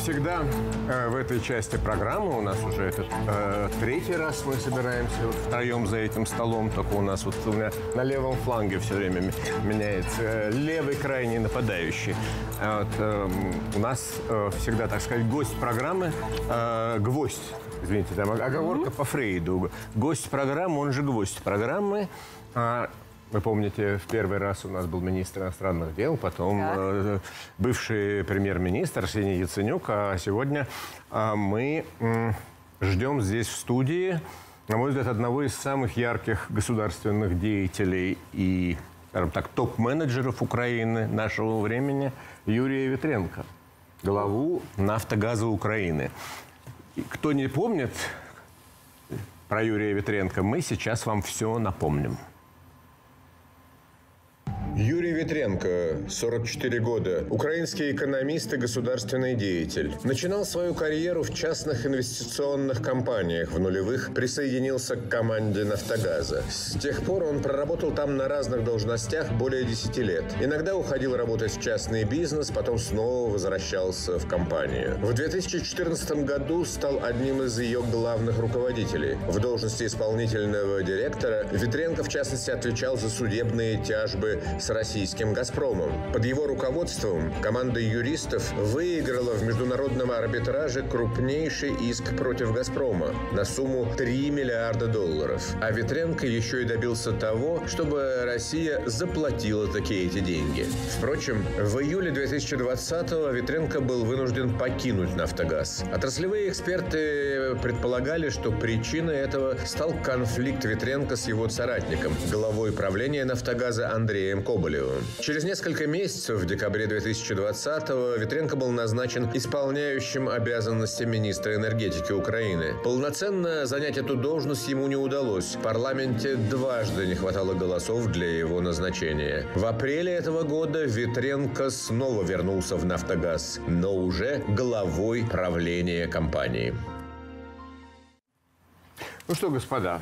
всегда, в этой части программы у нас уже этот третий раз мы собираемся вот втроем за этим столом. Только у нас вот у меня на левом фланге все время меняется левый крайний нападающий. Вот, у нас всегда, так сказать, гость программы, гвоздь. Извините, там оговорка по Фрейду. Гость программы, он же гвоздь программы. Вы помните, в первый раз у нас был министр иностранных дел, потом бывший премьер-министр Арсений Яценюк. А сегодня мы ждем здесь в студии, на мой взгляд, одного из самых ярких государственных деятелей и, скажем так, топ-менеджеров Украины нашего времени Юрия Витренко, главу «Нафтогаза Украины». И кто не помнит про Юрия Витренко, мы сейчас вам все напомним. Юрий Витренко, 44 года, украинский экономист и государственный деятель. Начинал свою карьеру в частных инвестиционных компаниях. В нулевых присоединился к команде «Нафтогаза». С тех пор он проработал там на разных должностях более 10 лет. Иногда уходил работать в частный бизнес, потом снова возвращался в компанию. В 2014 году стал одним из ее главных руководителей. В должности исполнительного директора Витренко, в частности, отвечал за судебные тяжбы с российским «Газпромом». Под его руководством команда юристов выиграла в международном арбитраже крупнейший иск против «Газпрома» на сумму $3 миллиарда. А Витренко еще и добился того, чтобы Россия заплатила такие эти деньги. Впрочем, в июле 2020-го Витренко был вынужден покинуть «Нафтогаз». Отраслевые эксперты предполагали, что причиной этого стал конфликт Витренко с его соратником, главой правления «Нафтогаза» Андреем Коболевым. Через несколько месяцев, в декабре 2020-го, Витренко был назначен исполняющим обязанности министра энергетики Украины. Полноценно занять эту должность ему не удалось. В парламенте дважды не хватало голосов для его назначения. В апреле этого года Витренко снова вернулся в «Нафтогаз», но уже главой правления компании. Ну что, господа,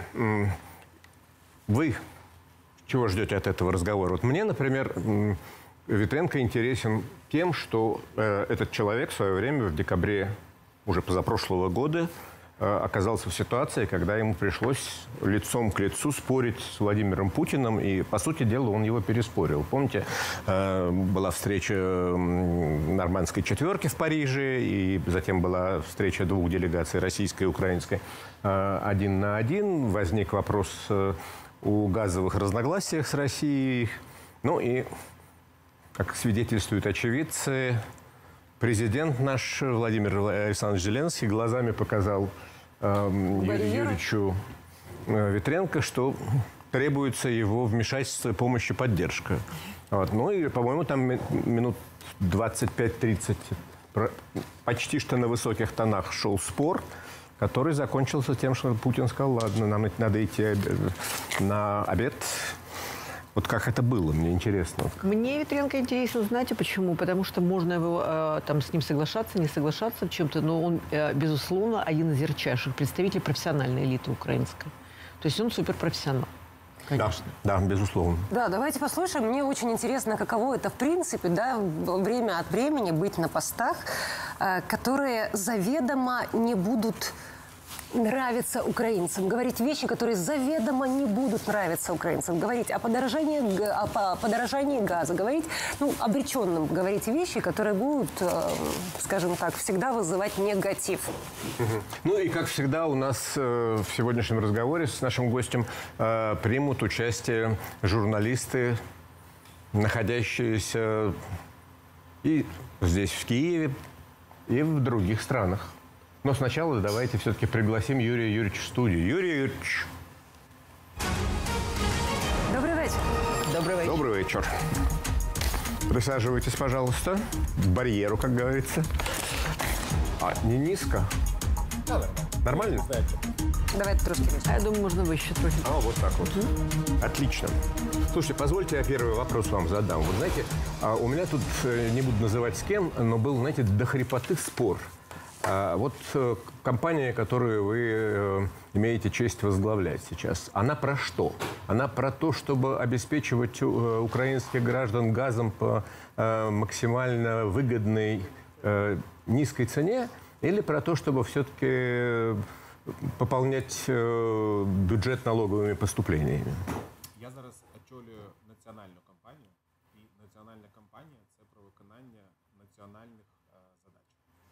вы чего ждете от этого разговора? Вот мне, например, Витренко интересен тем, что этот человек в свое время, в декабре уже позапрошлого года, оказался в ситуации, когда ему пришлось лицом к лицу спорить с Владимиром Путиным, и, по сути дела, он его переспорил. Помните, была встреча нормандской четверки в Париже, и затем была встреча двух делегаций, российской и украинской, 1 на 1. Возник вопрос о газовых разногласиях с Россией. Ну и, как свидетельствуют очевидцы, президент наш Владимир Александрович Зеленский глазами показал Юрию Юрьевичу Витренко, что требуется его вмешательство, помощь и поддержка. Вот. Ну и, по-моему, там минут 25-30 почти что на высоких тонах шел спор, который закончился тем, что Путин сказал: ладно, нам надо идти на обед. Вот как это было, мне интересно. Мне Витренко интересно, знаете почему? Потому что можно его, там, с ним соглашаться, не соглашаться в чем-то, но он, безусловно, один из ярчайших представителей профессиональной элиты украинской. То есть он суперпрофессионал. Конечно. Да, безусловно. Да, давайте послушаем. Мне очень интересно, каково это в принципе, да, время от времени быть на постах, которые заведомо не будут нравиться украинцам, говорить вещи, которые заведомо не будут нравиться украинцам, говорить о подорожании газа, говорить, ну, обреченным говорить вещи, которые будут, скажем так, всегда вызывать негатив. Ну и, как всегда, у нас в сегодняшнем разговоре с нашим гостем примут участие журналисты, находящиеся и здесь, в Киеве, и в других странах. Но сначала давайте все-таки пригласим Юрия Юрьевича в студию. Юрий Юрьевич. Добрый вечер. Добрый вечер. Добрый вечер. Присаживайтесь, пожалуйста, к барьеру, как говорится. Не низко? Да. Нормально? Давайте трошки выше. Я думаю, можно выше тоже. Вот так вот. Отлично. Слушайте, позвольте, я первый вопрос вам задам. Вот знаете, у меня тут, не буду называть с кем, но был, знаете, до хрипоты спор. Вот компания, которую вы имеете честь возглавлять сейчас, она про что? Она про то, чтобы обеспечивать украинских граждан газом по максимально выгодной низкой цене или про то, чтобы все-таки пополнять бюджет налоговыми поступлениями? Я зараз очолюю національну кампанію, і національна кампанія – це про виконання національних задач.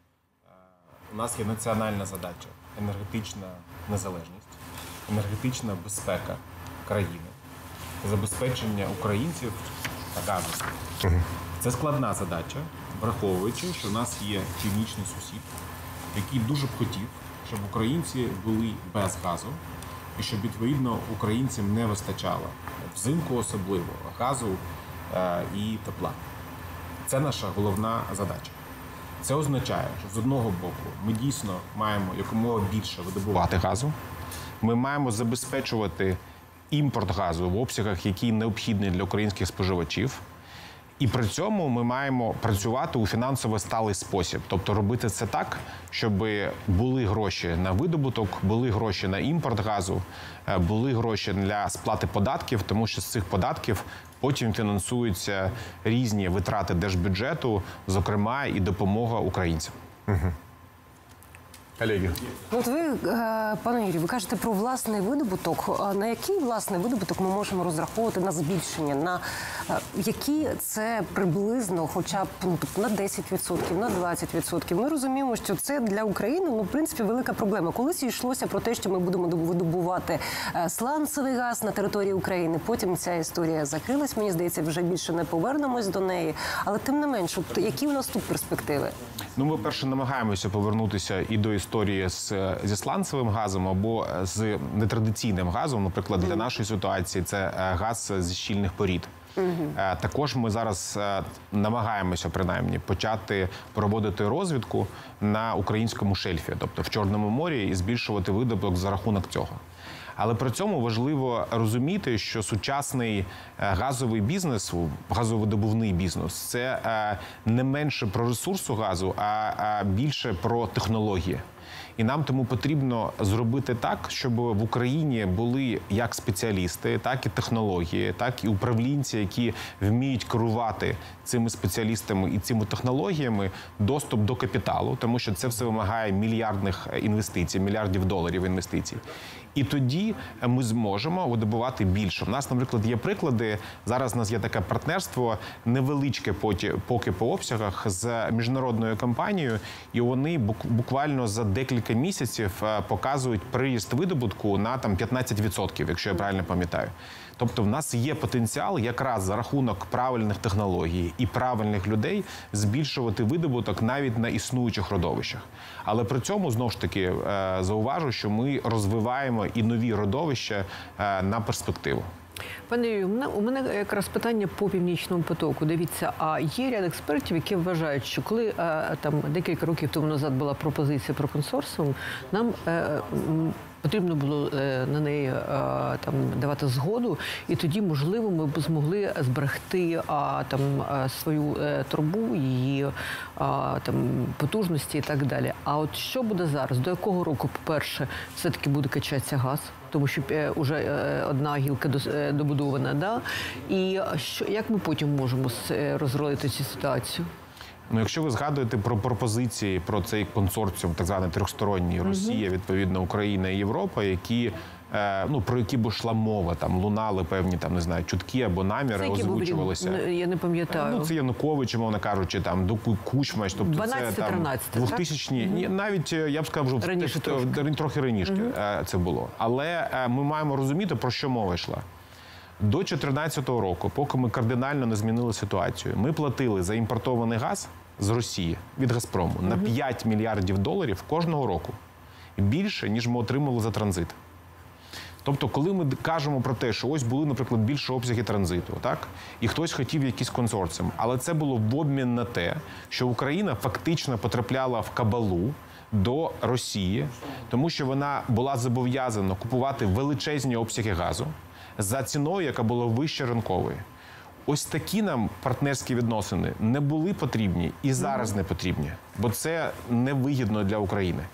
У нас є національна задача – енергетична незалежність, енергетична безпека країни, забезпечення українців газом. Це складна задача, враховуючи, що в нас є північний сусід, який дуже б хотів, щоб українці були без газу, і щоб, відповідно, українцям не вистачало взимку особливо газу і тепла. Це наша головна задача. Це означає, що з одного боку ми дійсно маємо якомога більше видобувати газу, ми маємо забезпечувати імпорт газу в обсягах, які необхідні для українських споживачів. І при цьому ми маємо працювати у фінансово сталий спосіб. Тобто робити це так, щоб були гроші на видобуток, були гроші на імпорт газу, були гроші для сплати податків, тому що з цих податків потім фінансуються різні витрати держбюджету, зокрема і допомога українцям. Колеги. От ви, пане Юрію, ви кажете про власний видобуток. На який власний видобуток ми можемо розраховувати на збільшення? На які це приблизно хоча б на 10%, на 20%? Ми розуміємо, що це для України, в принципі, велика проблема. Колись йшлося про те, що ми будемо видобувати сланцевий газ на території України. Потім ця історія закрилась. Мені здається, вже більше не повернемось до неї. Але тим не менш, які у нас тут перспективи? Ну, ми, перше, намагаємося повернутися і до історії зі сланцевим газом або з нетрадиційним газом. Наприклад, для нашої ситуації це газ зі щільних порід. Також ми зараз намагаємося, принаймні, почати проводити розвідку на українському шельфі, тобто в Чорному морі, і збільшувати видобуток за рахунок цього. Але при цьому важливо розуміти, що сучасний газовий бізнес, газовидобувний бізнес – це не менше про ресурсу газу, а більше про технології. І нам тому потрібно зробити так, щоб в Україні були як спеціалісти, так і технології, так і управлінці, які вміють керувати цими спеціалістами і цими технологіями, доступ до капіталу, тому що це все вимагає мільярдних інвестицій, мільярдів доларів інвестицій. І тоді ми зможемо видобувати більше. У нас, наприклад, є приклади. Зараз у нас є таке партнерство невеличке поки по обсягах з міжнародною компанією, і вони буквально за декілька місяців показують приріст видобутку на 15%, якщо я правильно пам'ятаю. Тобто в нас є потенціал якраз за рахунок правильних технологій і правильних людей збільшувати видобуток навіть на існуючих родовищах. Але при цьому, знову ж таки, зауважу, що ми розвиваємо і нові родовища на перспективу. Пане Юрію, у мене якраз питання по Північному потоку. Дивіться, а є ряд експертів, які вважають, що коли там декілька років тому назад була пропозиція про консорціум, нам потрібно було на неї там давати згоду, і тоді, можливо, ми б змогли зберегти там свою трубу, її там потужності і так далі. А от що буде зараз? До якого року, по-перше, все-таки буде качатися газ? Тому що вже одна гілка добудована, да? І як ми потім можемо розролити цю ситуацію? Ну, якщо ви згадуєте про пропозиції, про цей консорціум, так званий трьохсторонній, Росія, відповідно, Україна і Європа, які, про які б йшла мова, там лунали певні, там, не знаю, чутки або наміри, озвучувалися. Я не пам'ятаю. Ну, це Янукович, мовно кажучи, там, до Кучма, тобто це там 2000-ні, навіть, я б сказав, трохи раніше це було. Але ми маємо розуміти, про що мова йшла. До 2014 року, поки ми кардинально не змінили ситуацію, ми платили за імпортований газ з Росії від «Газпрому» на 5 мільярдів доларів кожного року. Більше, ніж ми отримали за транзит. Тобто, коли ми кажемо про те, що ось були, наприклад, більші обсяги транзиту, так? І хтось хотів якийсь консорціум, але це було в обмін на те, що Україна фактично потрапляла в кабалу до Росії, тому що вона була зобов'язана купувати величезні обсяги газу за ціною, яка була вище ринкової. Ось такі нам партнерські відносини не були потрібні і зараз не потрібні, бо це невигідно для України.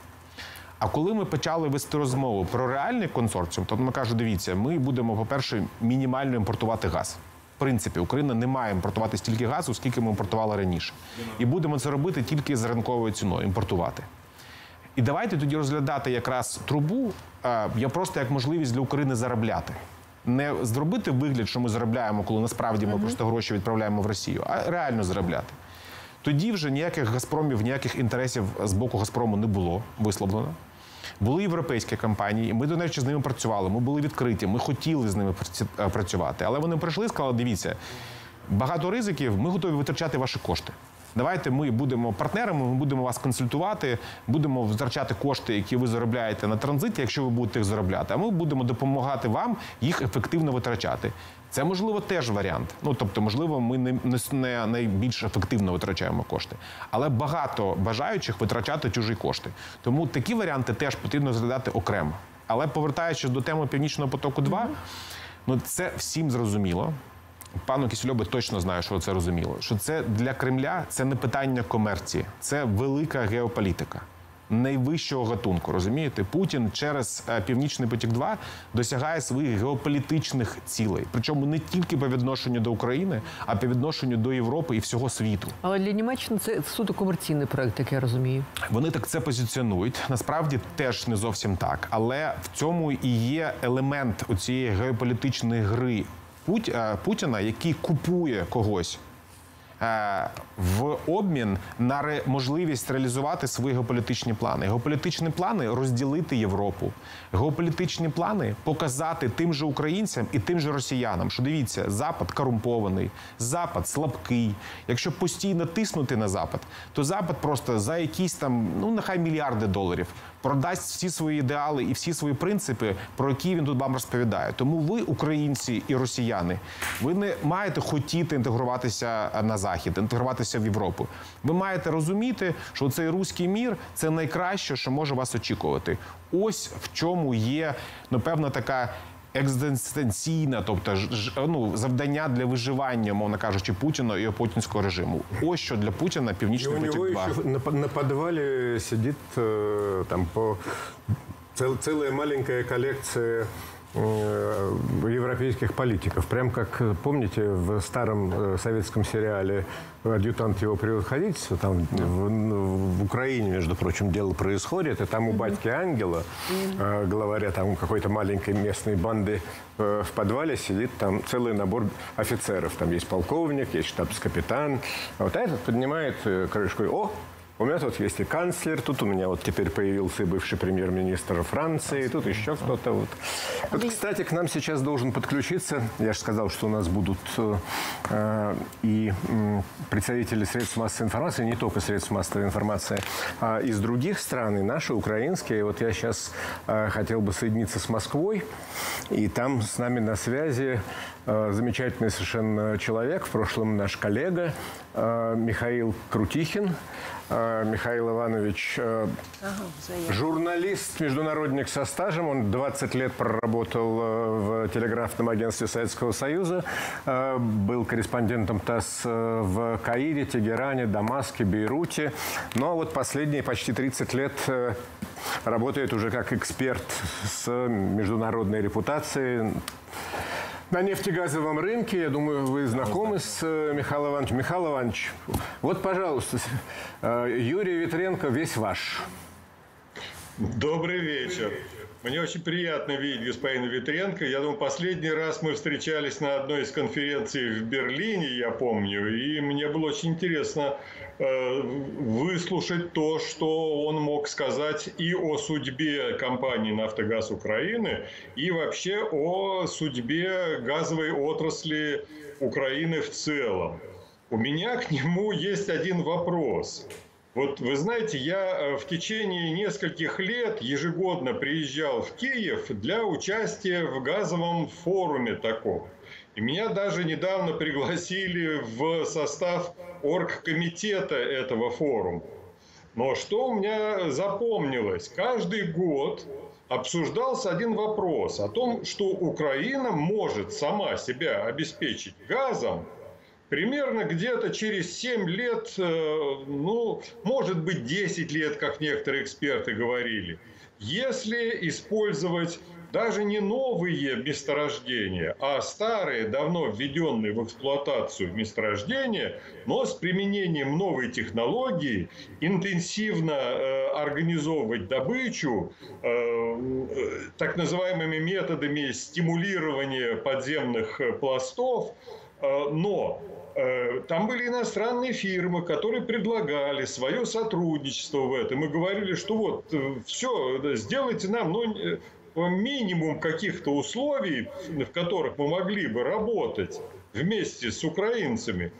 А коли ми почали вести розмову про реальний консорціум, то ми кажемо, дивіться, ми будемо, по-перше, мінімально імпортувати газ. принципі, Україна не має імпортувати стільки газу, скільки ми імпортували раніше. І будемо це робити тільки за ринковою ціною, імпортувати. І давайте тоді розглядати якраз трубу я просто як можливість для України заробляти. Не зробити вигляд, що ми заробляємо, коли насправді ми просто гроші відправляємо в Росію, а реально заробляти. Тоді вже ніяких «Газпромів», ніяких інтересів з боку «Газпрому» не було висловлено. Були європейські компанії, ми, до речі, з ними працювали, ми були відкриті, ми хотіли з ними працювати. Але вони прийшли і сказали, дивіться, багато ризиків, ми готові витрачати ваші кошти. Давайте ми будемо партнерами, ми будемо вас консультувати, будемо витрачати кошти, які ви заробляєте на транзиті, якщо ви будете їх заробляти, а ми будемо допомагати вам їх ефективно витрачати. Це, можливо, теж варіант. Ну, тобто, можливо, ми не найбільш ефективно витрачаємо кошти. Але багато бажаючих витрачати чужі кошти. Тому такі варіанти теж потрібно розглядати окремо. Але повертаючись до теми «Північного потоку-2», ну, це всім зрозуміло. Пану Кисельову точно знаю, що це розуміло. Що це для Кремля це не питання комерції, це велика геополітика. Найвищого гатунку, розумієте? Путін через «Північний потік-2» досягає своїх геополітичних цілей. Причому не тільки по відношенню до України, а по відношенню до Європи і всього світу. Але для Німеччини це суто комерційний проект, як я розумію. Вони так це позиціонують. Насправді теж не зовсім так. Але в цьому і є елемент оцієї геополітичної гри Путіна, який купує когось в обмін на можливість реалізувати свої геополітичні плани. Геополітичні плани – розділити Європу. Геополітичні плани – показати тим же українцям і тим же росіянам, що, дивіться, Запад корумпований, Запад слабкий. Якщо постійно тиснути на Запад, то Запад просто за якісь там, ну, нехай мільярди доларів продасть всі свої ідеали і всі свої принципи, про які він тут вам розповідає. Тому ви, українці і росіяни, ви не маєте хотіти інтегруватися на Захід, інтегруватися в Європу. Ви маєте розуміти, що цей руський мір – це найкраще, що може вас очікувати. Ось в чому є, напевно, така екзистенційне, тобто завдання для виживання, мовно кажучи, Путіна і путінського режиму. Ось що для Путіна «Північний потік-2». На подвале сидит там целая маленькая коллекция европейских политиков. Прям как, помните, в старом советском сериале «Адъютант его превосходительства», там в Украине, между прочим, дело происходит, и там у батьки Ангела, главаря там какой-то маленькой местной банды, в подвале сидит там целый набор офицеров. Там есть полковник, есть штабс-капитан. А вот этот поднимает крышку и «О! У меня тут есть и канцлер, тут у меня вот теперь появился и бывший премьер-министр Франции, тут еще кто-то. Вот, кстати, к нам сейчас должен подключиться, я же сказал, что у нас будут и представители средств массовой информации, не только средств массовой информации, а из других стран, и наши, украинские. Вот я сейчас хотел бы соединиться с Москвой, и там с нами на связи замечательный совершенно человек, в прошлом наш коллега Михаил Крутихин. Михаил Иванович журналист, международник со стажем. Он 20 лет проработал в телеграфном агентстве Советского Союза. Был корреспондентом ТАСС в Каире, Тегеране, Дамаске, Бейруте. Но вот последние почти 30 лет работает уже как эксперт с международной репутацией на нефтегазовом рынке. Я думаю, вы знакомы с Михаилом Ивановичем. Михаил Иванович, вот, пожалуйста, Юрий Витренко весь ваш. Добрый вечер. Мне очень приятно видеть господина Витренко. Я думаю, последний раз мы встречались на одной из конференций в Берлине, я помню, и мне было очень интересно выслушать то, что он мог сказать и о судьбе компании «Нафтогаз Украины», и вообще о судьбе газовой отрасли Украины в целом. У меня к нему есть один вопрос. Вот вы знаете, я в течение нескольких лет ежегодно приезжал в Киев для участия в газовом форуме таком. И меня даже недавно пригласили в состав оргкомитета этого форума. Но что у меня запомнилось? Каждый год обсуждался один вопрос о том, что Украина может сама себя обеспечить газом примерно где-то через 7 лет, ну, может быть, 10 лет, как некоторые эксперты говорили, если использовать даже не новые месторождения, а старые, давно введенные в эксплуатацию месторождения, но с применением новой технологии, интенсивно организовывать добычу так называемыми методами стимулирования подземных пластов, но там были иностранные фирмы, которые предлагали свое сотрудничество в этом и говорили, что вот все, сделайте нам, минимум каких-то условий, в которых мы могли бы работать вместе с украинцами.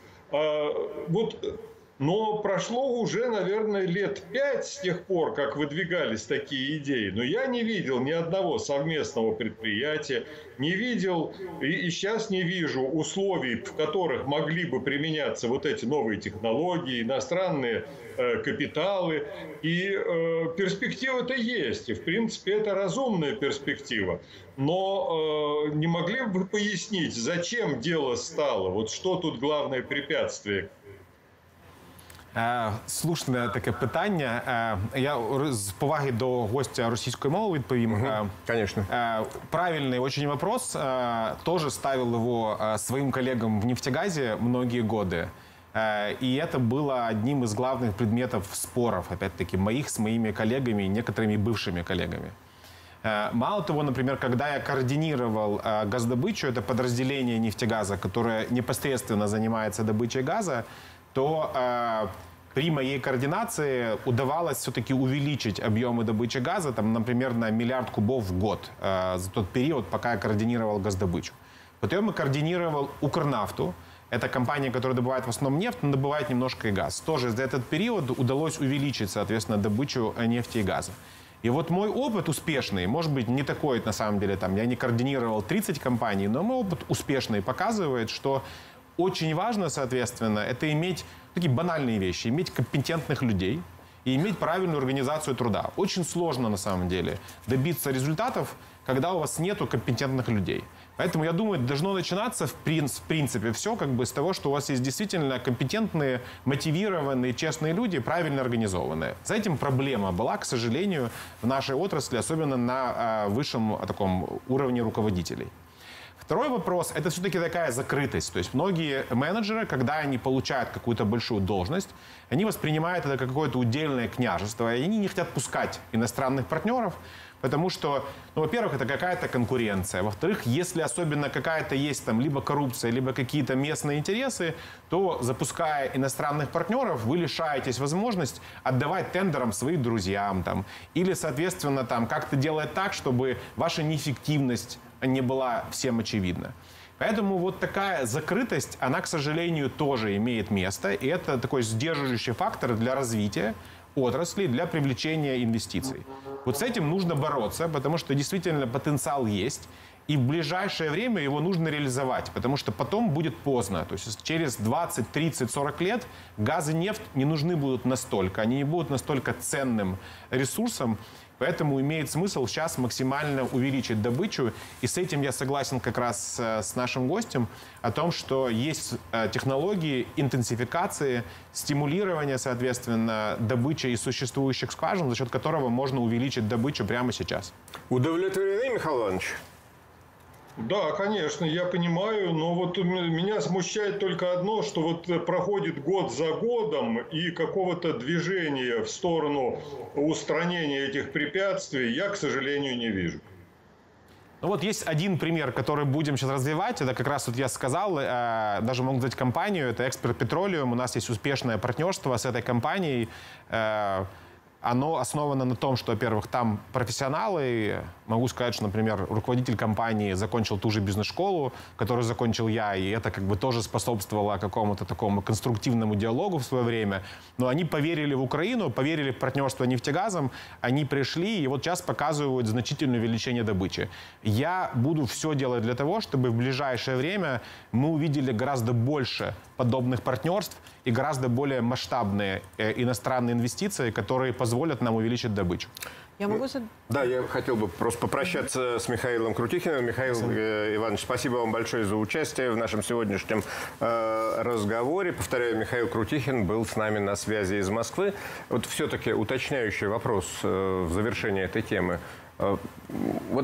Но прошло уже, наверное, лет 5 с тех пор, как выдвигались такие идеи. Но я не видел ни одного совместного предприятия, не видел и сейчас не вижу условий, в которых могли бы применяться вот эти новые технологии, иностранные капиталы. И перспектива-то есть. И, в принципе, это разумная перспектива. Но не могли бы вы пояснить, зачем дело стало? Вот что тут главное препятствие? Слушне таке питання. Я з поваги до гостя російської мови відповім. Конечно. Правильный очень вопрос. Тоже ставил его своим коллегам в «Нефтегазе» многие годы. И это было одним из главных предметов споров, опять-таки, моих с моими коллегами, некоторыми бывшими коллегами. Мало того, например, когда я координировал газдобычу, это подразделение «Нефтегаза», которое непосредственно занимается добычей газа, то при моей координации удавалось все-таки увеличить объемы добычи газа, там, например, на 1 миллиард кубов в год за тот период, пока я координировал газдобычу. Потом я координировал Укрнафту. Это компания, которая добывает в основном нефть, но добывает немножко и газ. Тоже за этот период удалось увеличить, соответственно, добычу нефти и газа. И вот мой опыт успешный, может быть, не такой, на самом деле, там, я не координировал 30 компаний, но мой опыт успешный показывает, что очень важно, соответственно, это иметь такие банальные вещи, иметь компетентных людей и иметь правильную организацию труда. Очень сложно, на самом деле, добиться результатов, когда у вас нету компетентных людей. Поэтому, я думаю, должно начинаться, в принципе, все как бы с того, что у вас есть действительно компетентные, мотивированные, честные люди, правильно организованные. За этим проблема была, к сожалению, в нашей отрасли, особенно на высшем таком уровне руководителей. Второй вопрос – это все-таки такая закрытость. То есть многие менеджеры, когда они получают какую-то большую должность, они воспринимают это как какое-то удельное княжество, и они не хотят пускать иностранных партнеров, потому что, ну, во-первых, это какая-то конкуренция. Во-вторых, если особенно какая-то есть там либо коррупция, либо какие-то местные интересы, то, запуская иностранных партнеров, вы лишаетесь возможности отдавать тендерам своим друзьям. Там, или, соответственно, там, как-то делать так, чтобы ваша неэффективность не была всем очевидна. Поэтому вот такая закрытость, она, к сожалению, тоже имеет место. И это такой сдерживающий фактор для развития отрасли, для привлечения инвестиций. Вот с этим нужно бороться, потому что действительно потенциал есть. И в ближайшее время его нужно реализовать, потому что потом будет поздно. То есть через 20, 30, 40 лет газ и нефть не нужны будут настолько. Они не будут настолько ценным ресурсом. Поэтому имеет смысл сейчас максимально увеличить добычу. И с этим я согласен как раз с нашим гостем о том, что есть технологии интенсификации, стимулирования, соответственно, добычи из существующих скважин, за счет которого можно увеличить добычу прямо сейчас. Удовлетворены, Михаил Иванович? Да, конечно, я понимаю, но вот меня смущает только одно, что вот проходит год за годом, и какого-то движения в сторону устранения этих препятствий я, к сожалению, не вижу. Ну вот есть один пример, который будем сейчас развивать. Это как раз вот я сказал, даже могу назвать компанию, это Эксперт Петролиум. У нас есть успешное партнерство с этой компанией. Оно основано на том, что, во-первых, там профессионалы. Могу сказать, что, например, руководитель компании закончил ту же бизнес-школу, которую закончил я, и это как бы тоже способствовало какому-то такому конструктивному диалогу в свое время. Но они поверили в Украину, поверили в партнерство нефтегазом, они пришли и вот сейчас показывают значительное увеличение добычи. Я буду все делать для того, чтобы в ближайшее время мы увидели гораздо больше подобных партнерств и гораздо более масштабные иностранные инвестиции, которые позволят нам увеличить добычу. Я могу... Да, я хотел бы просто попрощаться с Михаилом Крутихиным. Михаил Иванович, спасибо вам большое за участие в нашем сегодняшнем разговоре. Повторяю, Михаил Крутихин был с нами на связи из Москвы. Вот все-таки уточняющий вопрос в завершении этой темы. Вот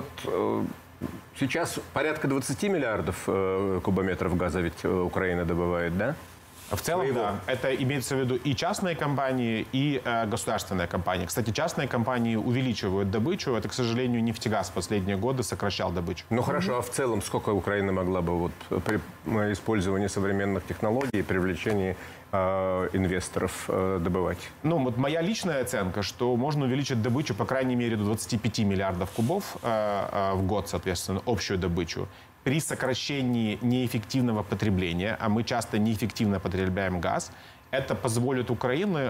сейчас порядка 20 миллиардов кубометров газа ведь Украина добывает, да? В целом, да. Это имеется в виду и частные компании, и государственные компании. Кстати, частные компании увеличивают добычу. Это, к сожалению, «Нефтегаз» в последние годы сокращал добычу. Ну хорошо, а в целом сколько Украина могла бы вот при использовании современных технологий и привлечении инвесторов добывать? Ну, вот моя личная оценка, что можно увеличить добычу, по крайней мере, до 25 миллиардов кубов в год, соответственно, общую добычу. При сокращении неэффективного потребления, а мы часто неэффективно потребляем газ, это позволит Украине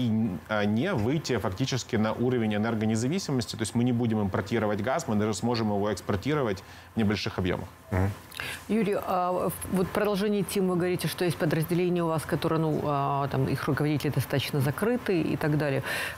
выйти фактически на уровень энергонезависимости. То есть мы не будем импортировать газ, мы даже сможем его экспортировать в небольших объемах. Юрий, а вот в продолжении темы вы говорите, что есть подразделения у вас, которые, там, их руководители достаточно закрыты и так далее.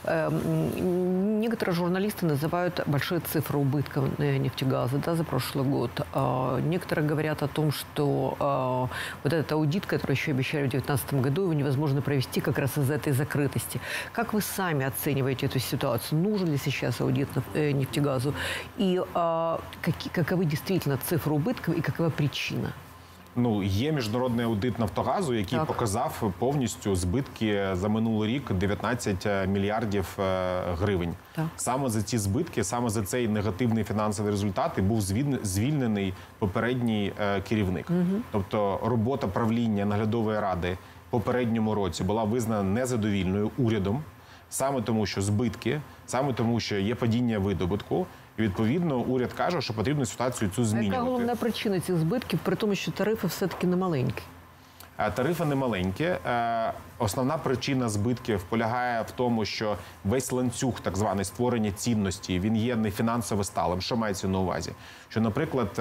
Некоторые журналисты называют большие цифры убытков нефтегаза, да, за прошлый год. Некоторые говорят о том, что вот этот аудит, который еще обещали в 2019 году, его невозможно провести как раз из-за этой закрытости. Как вы сами оцениваете эту ситуацию? Нужен ли сейчас аудит нефтегазу? И каковы действительно цифры убытков и какова причина? Ну, є міжнародний аудит «Нафтогазу», який показав повністю збитки за минулий рік 19 мільярдів гривень. Так. Саме за ці збитки, саме за цей негативний фінансовий результат і був звільнений попередній керівник. Тобто робота правління наглядової ради в попередньому році була визнана незадовільною урядом, саме тому, що збитки, саме тому, що є падіння видобутку. І, відповідно, уряд каже, що потрібно ситуацію цю змінювати. Яка головна причина цих збитків, при тому, що тарифи все-таки не маленькі? Тарифи не маленькі. Основна причина збитків полягає в тому, що весь ланцюг, так званий, створення цінності, він є не фінансово сталим. Що мається на увазі? Що, наприклад,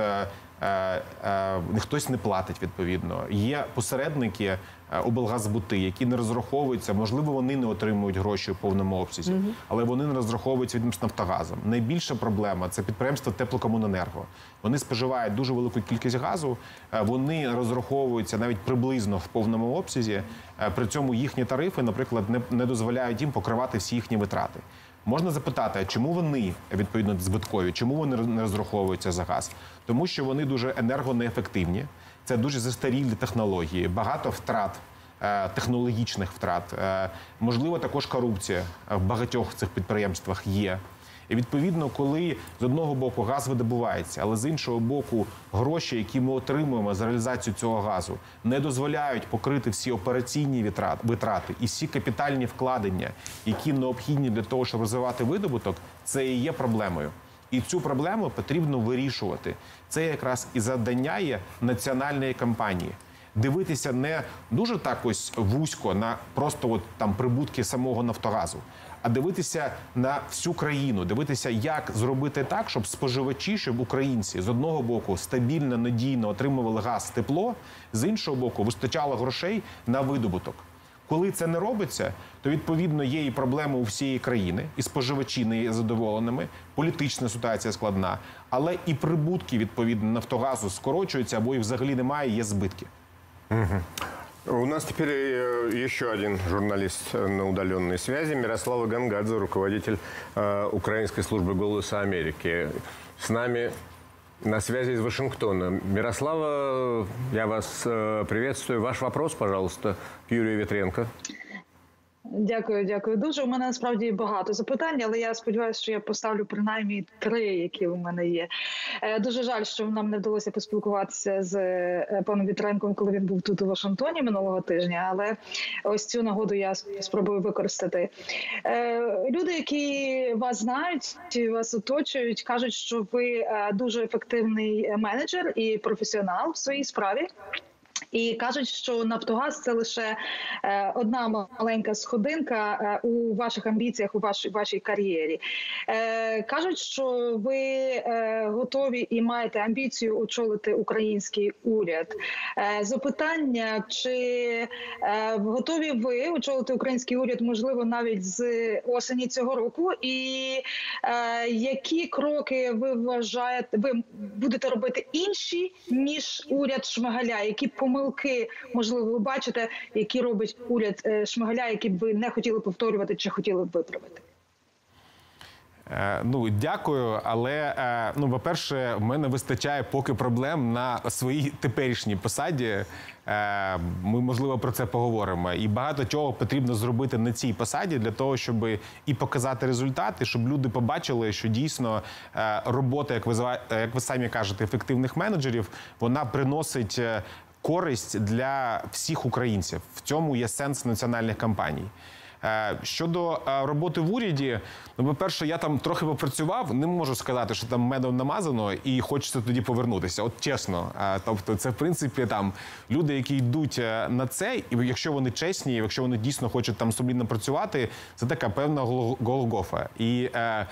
хтось не платить, відповідно. Є посередники, облгазбути, які не розраховуються, можливо, вони не отримують гроші в повному обсязі, але вони не розраховуються від «Нафтогазом». Найбільша проблема – це підприємство «Теплокомуненерго». Вони споживають дуже велику кількість газу, вони розраховуються навіть приблизно в повному обсязі, при цьому їхні тарифи, наприклад, не дозволяють їм покривати всі їхні витрати. Можна запитати, а чому вони, відповідно, збиткові, чому вони не розраховуються за газ? Тому що вони дуже енергонеефективні, це дуже застарілі технології, багато втрат, технологічних втрат, можливо, також корупція в багатьох цих підприємствах є. І, відповідно, коли з одного боку газ видобувається, але з іншого боку гроші, які ми отримуємо за реалізацію цього газу, не дозволяють покрити всі операційні витрати і всі капітальні вкладення, які необхідні для того, щоб розвивати видобуток, це і є проблемою. І цю проблему потрібно вирішувати. Це якраз і завдання є національної компанії. Дивитися не дуже так ось вузько на просто от там прибутки самого «Нафтогазу», а дивитися на всю країну, дивитися, як зробити так, щоб споживачі, щоб українці з одного боку стабільно, надійно отримували газ, тепло, з іншого боку вистачало грошей на видобуток. Коли це не робиться, то, відповідно, є і проблеми у всієї країни, і споживачі не є задоволеними, політична ситуація складна, але і прибутки, відповідно, «Нафтогазу» скорочуються, або їх взагалі немає, є збитки. У нас теперь еще один журналист на удаленной связи, Мирослава Гангадзе, руководитель украинской службы «Голоса Америки». С нами на связи из Вашингтона. Мирослава, я вас приветствую. Ваш вопрос, пожалуйста, к Юрию Вітренко. Дякую дуже. У мене насправді багато запитань, але я сподіваюся, що я поставлю принаймні 3, які у мене є. Дуже жаль, що нам не вдалося поспілкуватися з паном Вітренком, коли він був тут у Вашингтоні минулого тижня, але ось цю нагоду я спробую використати. Люди, які вас знають, вас оточують, кажуть, що ви дуже ефективний менеджер і професіонал в своїй справі. І кажуть, що «Нафтогаз» – це лише одна маленька сходинка у ваших амбіціях, у вашій кар'єрі. Кажуть, що ви готові і маєте амбіцію очолити український уряд. Запитання, чи готові ви очолити український уряд, можливо, навіть з осені цього року? І які кроки ви вважаєте, ви будете робити інші, ніж уряд Шмигаля? Які помилки, можливо, ви бачите, які робить уряд Шмигаля, які б ви не хотіли повторювати чи хотіли б виправити? Дякую, але, по-перше, в мене вистачає поки проблем на своїй теперішній посаді. Ми, можливо, про це поговоримо. І багато чого потрібно зробити на цій посаді для того, щоб і показати результати, щоб люди побачили, що дійсно робота, як ви самі кажете, ефективних менеджерів, вона приносить користь для всіх українців. В цьому є сенс національних кампаній. Щодо роботи в уряді, по-перше, я там трохи попрацював, не можу сказати, що там медом намазано і хочеться тоді повернутися. От чесно. Тобто це, в принципі, там люди, які йдуть на це, і якщо вони чесні, якщо вони дійсно хочуть там сумлінно працювати, це така певна Голгофа. І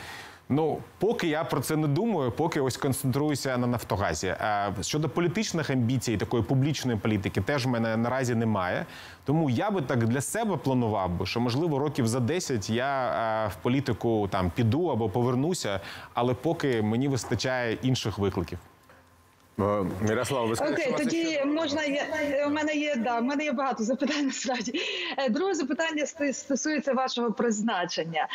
поки я про це не думаю, поки ось концентруюся на «Нафтогазі». Щодо політичних амбіцій, такої публічної політики, теж в мене наразі немає. Тому я би так для себе планував би, що, можливо, років за 10 я в політику там піду або повернуся, але поки мені вистачає інших викликів. Мирослава, ви скажете, окей, тоді можна, в мене є багато запитань, насправді. Друге запитання стосується вашого призначення.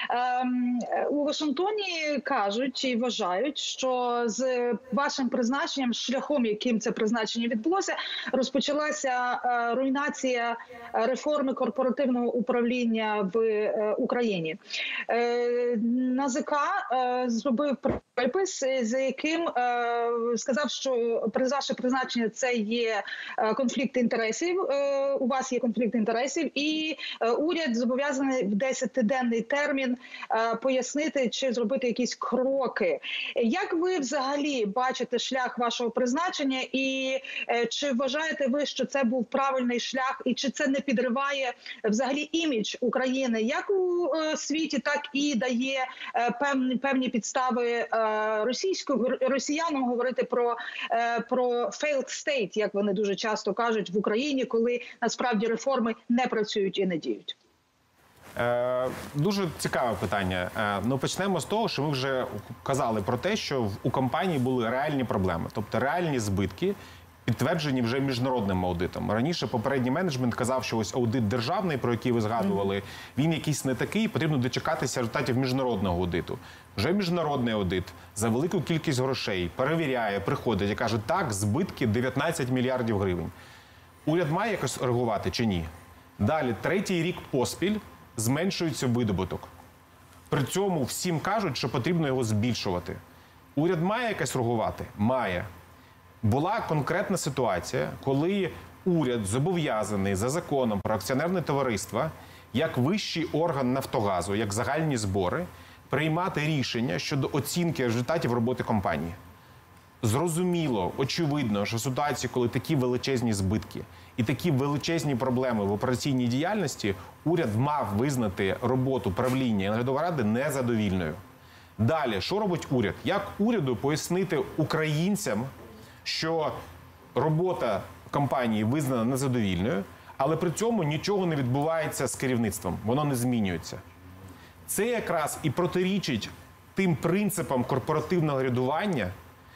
У Вашингтоні кажуть і вважають, що з вашим призначенням, шляхом, яким це призначення відбулося, розпочалася руйнація реформи корпоративного управління в Україні. НАЗК зробив припис, за яким сказав, що ваше призначення – це є конфлікт інтересів, у вас є конфлікт інтересів, і уряд зобов'язаний в 10-денний термін пояснити чи зробити якісь кроки. Як ви взагалі бачите шлях вашого призначення, і чи вважаєте ви, що це був правильний шлях, і чи це не підриває взагалі імідж України як у світі, так і дає певні підстави росіянам говорити про failed state, як вони дуже часто кажуть в Україні, коли насправді реформи не працюють і не діють? Дуже цікаве питання. Почнемо з того, що ми вже казали про те, що у компанії були реальні проблеми, тобто реальні збитки, підтверджені вже міжнародним аудитом. Раніше попередній менеджмент казав, що ось аудит державний, про який ви згадували, він якийсь не такий, потрібно дочекатися результатів міжнародного аудиту. Вже міжнародний аудит за велику кількість грошей перевіряє, приходить і каже, так, збитки 19 мільярдів гривень. Уряд має якось реагувати чи ні? Далі, третій рік поспіль зменшується видобуток. При цьому всім кажуть, що потрібно його збільшувати. Уряд має якось реагувати? Має. Була конкретна ситуація, коли уряд зобов'язаний за законом про акціонерне товариство, як вищий орган «Нафтогазу», як загальні збори, приймати рішення щодо оцінки результатів роботи компанії. Зрозуміло, очевидно, що в ситуації, коли такі величезні збитки і такі величезні проблеми в операційній діяльності, уряд мав визнати роботу правління і наглядової ради незадовільною. Далі, що робить уряд? Як уряду пояснити українцям, що робота компанії визнана незадовільною, але при цьому нічого не відбувається з керівництвом, воно не змінюється. Це якраз і протирічить тим принципам корпоративного рядування,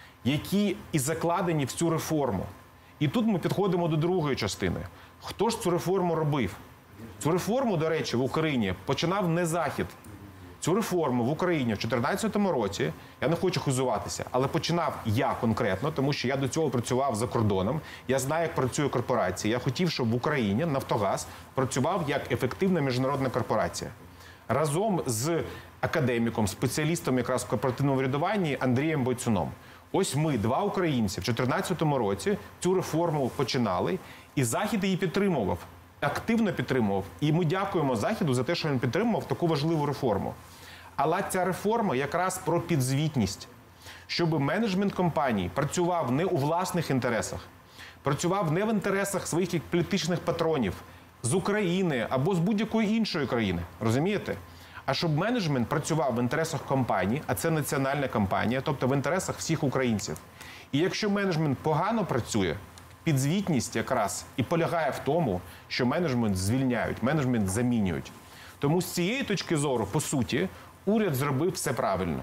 які і закладені в цю реформу. І тут ми підходимо до другої частини. Хто ж цю реформу робив? Цю реформу, до речі, в Україні починав не Захід. Цю реформу в Україні в 2014 році, я не хочу хизуватися, але починав я конкретно, тому що я до цього працював за кордоном, я знаю, як працює корпорація. Я хотів, щоб в Україні «Нафтогаз» працював як ефективна міжнародна корпорація. Разом з академіком, спеціалістом якраз в корпоративному врядуванні Андрієм Бойцуном. Ось ми, два українці, в 2014 році цю реформу починали, і Захід її підтримував. Активно підтримував. І ми дякуємо Західу за те, що він підтримував таку важливу реформу. Але ця реформа якраз про підзвітність. Щоб менеджмент компаній працював не у власних інтересах, працював не в інтересах своїх політичних патронів з України або з будь-якої іншої країни. Розумієте? а щоб менеджмент працював в інтересах компанії, а це національна компанія, тобто в інтересах всіх українців. І якщо менеджмент погано працює, підзвітність якраз і полягає в тому, що менеджмент звільняють, менеджмент замінюють. Тому з цієї точки зору, по суті, уряд зробив все правильно.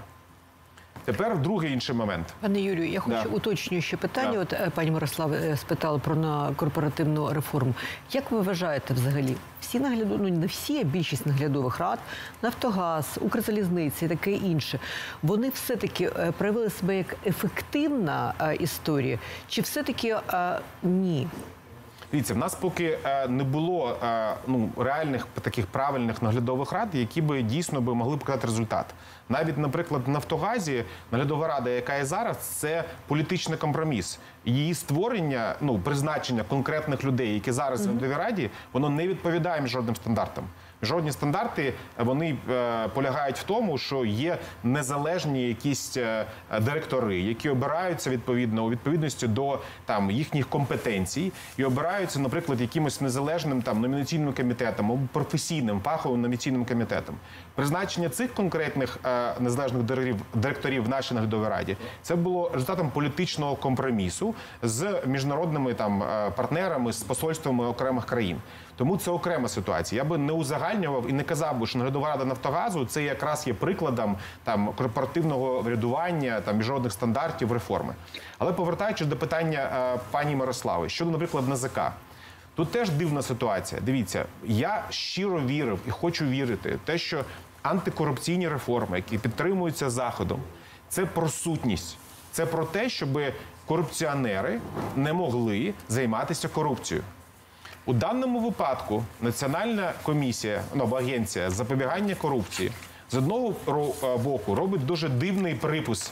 Тепер другий інший момент. Пане Юрію, я хочу уточнююче питання. От пані Мирослава спитала про корпоративну реформу. Як ви вважаєте взагалі? Всі ну не всі, а більшість наглядових рад, Нафтогаз, Укрзалізниці і таке інше, вони все-таки проявили себе як ефективна історія? Чи все-таки ні? Дивіться, в нас поки не було реальних таких правильних наглядових рад, які би дійсно могли показати результат. Навіть, наприклад, в Нафтогазі наглядова рада, яка є зараз, це політичний компроміс. Її створення, призначення конкретних людей, які зараз в наглядовій раді, воно не відповідає міжнародним стандартам. Міжнародні стандарти, вони полягають в тому, що є незалежні якісь директори, які обираються відповідно у відповідності до їхніх компетенцій і обираються, наприклад, якимось незалежним номінаційним комітетом або професійним фаховим номінаційним комітетом. Призначення цих конкретних незалежних директорів в нашій наглядовій раді це було результатом політичного компромісу з міжнародними партнерами, з посольствами окремих країн. Тому це окрема ситуація. Я би не узагальнював і не казав би, що наглядова рада Нафтогазу це якраз є прикладом корпоративного врядування, міжнародних стандартів, реформи. Але повертаючись до питання пані Мирослави, щодо, наприклад, НАЗК. Тут теж дивна ситуація. Дивіться, я щиро вірив і хочу вірити в те, що антикорупційні реформи, які підтримуються Заходом, це про сутність. Це про те, щоб корупціонери не могли займатися корупцією. У даному випадку Національна комісія, або агенція з запобігання корупції з одного боку робить дуже дивний припис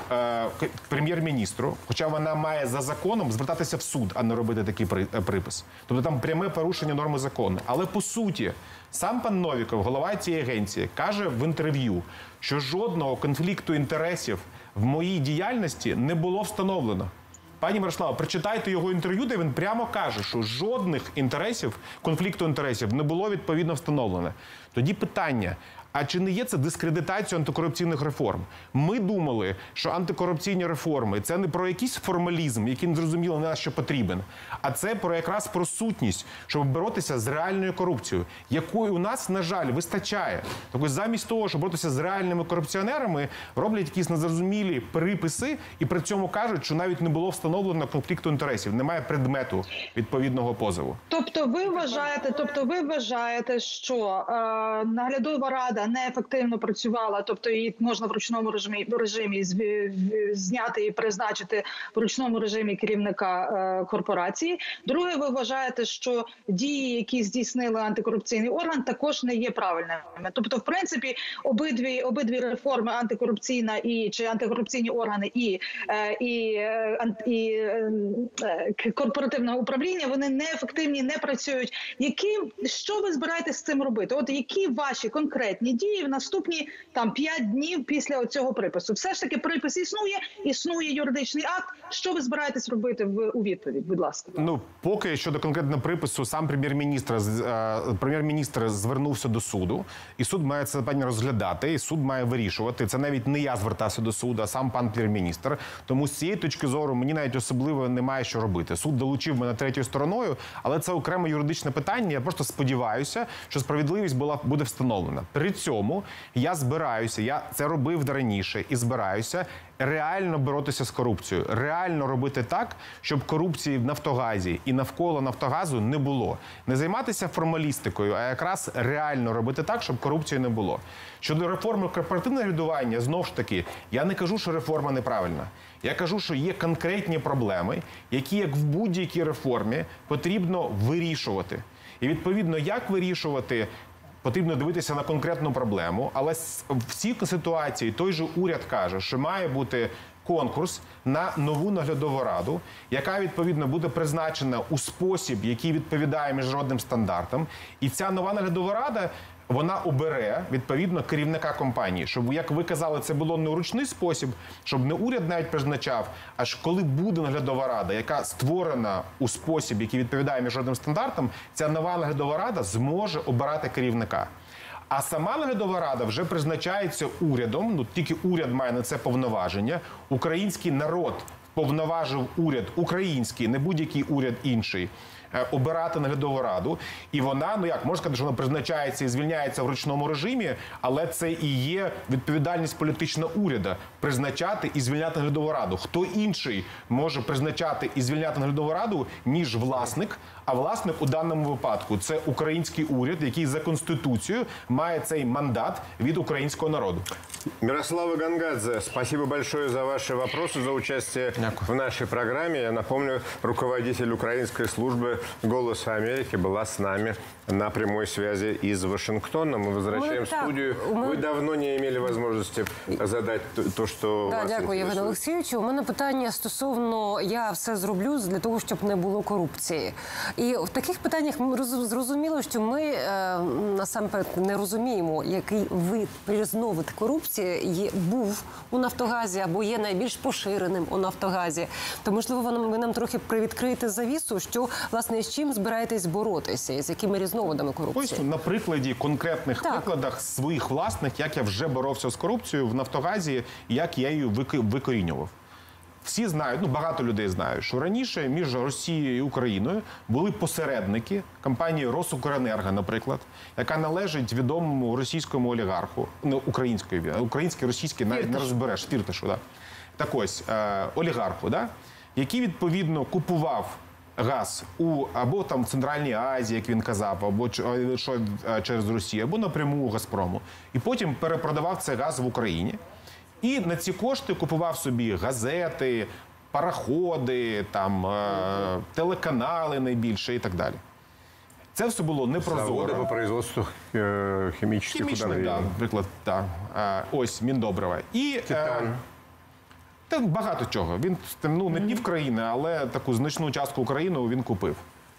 прем'єр-міністру, хоча вона має за законом звертатися в суд, а не робити такий припис. Тобто там пряме порушення норми закону. Але по суті, сам пан Новіков, голова цієї агенції, каже в інтерв'ю, що жодного конфлікту інтересів в моїй діяльності не було встановлено. Пані Мирослава, прочитайте його інтерв'ю, де він прямо каже, що жодних конфлікту інтересів не було відповідно встановлено. Тоді питання, а чи не є це дискредитацією антикорупційних реформ? Ми думали, що антикорупційні реформи – це не про якийсь формалізм, який не зрозуміло на що потрібен, а це якраз про сутність, щоб боротися з реальною корупцією, якої у нас, на жаль, вистачає. Тобто замість того, щоб боротися з реальними корупціонерами, роблять якісь незрозумілі приписи і при цьому кажуть, що навіть не було встановлено конфлікту інтересів, немає предмету відповідного позову. Тобто ви вважаєте, що наглядова рада неефективно працювала, тобто її можна в ручному режимі зняти і призначити в ручному режимі керівника корпорації. Друге, ви вважаєте, що дії, які здійснили антикорупційний орган, також не є правильними. Тобто, в принципі, обидві реформи, антикорупційна чи антикорупційні органи і корпоративного управління, вони неефективні, не працюють. Що ви збираєтесь з цим робити? От які ваші конкретні дії в наступні 5 днів після цього припису? Все ж таки припис існує юридичний акт. Що ви збираєтесь робити у відповідь, будь ласка? Поки щодо конкретного припису, сам прем'єр-міністр звернувся до суду, і суд має це питання розглядати, і суд має вирішувати. Це навіть не я звертався до суду, а сам пан прем'єр-міністр. Тому з цієї точки зору мені навіть особливо немає що робити. Суд долучив мене третьою стороною, але це окреме юридичне питання. Я просто сподіваюся, що справедливість буде встановлена. При цьому я збираюся, я це робив раніше і збираюся реально боротися з корупцією. Реально робити так, щоб корупції в Нафтогазі і навколо Нафтогазу не було. Не займатися формалістикою, а якраз реально робити так, щоб корупції не було. Щодо реформи корпоративного врядування, знову ж таки, я не кажу, що реформа неправильна. Я кажу, що є конкретні проблеми, які, як в будь-якій реформі, потрібно вирішувати. І відповідно, як вирішувати, потрібно дивитися на конкретну проблему, але в цій ситуації той же уряд каже, що має бути конкурс на нову наглядову раду, яка, відповідно, буде призначена у спосіб, який відповідає міжнародним стандартам. І ця нова наглядова рада, вона обере, відповідно, керівника компанії. Щоб, як ви казали, це було не у ручний спосіб, щоб не уряд навіть призначав, аж коли буде наглядова рада, яка створена у спосіб, який відповідає міжнародним стандартам, ця нова наглядова рада зможе обирати керівника. А сама наглядова рада вже призначається урядом, ну тільки уряд має на це повноваження. Український народ повноважив уряд український, не будь-який уряд інший, обирати наглядову раду. І вона, ну як, можна сказати, що вона призначається і звільняється в ручному режимі, але це і є відповідальність політична уряду – призначати і звільняти наглядову раду. Хто інший може призначати і звільняти наглядову раду, ніж власник? А власник у даному випадку – це український уряд, який за Конституцією має цей мандат від українського народу. Мирослава Гангадзе, спасибо большое за ваши вопросы, за участие в нашей программе. Я напомню, руководитель украинской службы «Голоса Америки» была с нами на прямой связи из Вашингтона. Мы возвращаем в студию. Вы давно не имели возможности задать то, что вас дякую, Євгене Олексійовичу. У мене питання стосовно «я все зроблю для того, щоб не було корупції». І в таких питаннях зрозуміло, що ми насамперед не розуміємо, який різновид корупції був у «Нафтогазі» або є найбільш поширеним у «Нафтогазі». То, можливо, ви нам трохи привідкриєте завісу, що, власне, з чим збираєтесь боротися і з якими різновидами корупції? Ось на прикладі конкретних прикладах своїх власних, як я вже боровся з корупцією в «Нафтогазі», як я її викорінював. Всі знають, ну багато людей знають, що раніше між Росією і Україною були посередники компанії «Росукренерго», наприклад, яка належить відомому російському олігарху, не український, російський, навіть не розбереш, Фірташу, да. Так ось, олігарху, да, який відповідно купував газ або там в Центральній Азії, як він казав, або через Росію, або напряму у «Газпрому». І потім перепродавав цей газ в Україні. І на ці кошти купував собі газети, пароходи, там, телеканали найбільше і так далі. Це все було непрозоро. Заводи по производству хімічних удобрень. Да, наприклад, да. Ось Міндобрива. І багато чого. Він не пів країни, але таку значну частку України він купив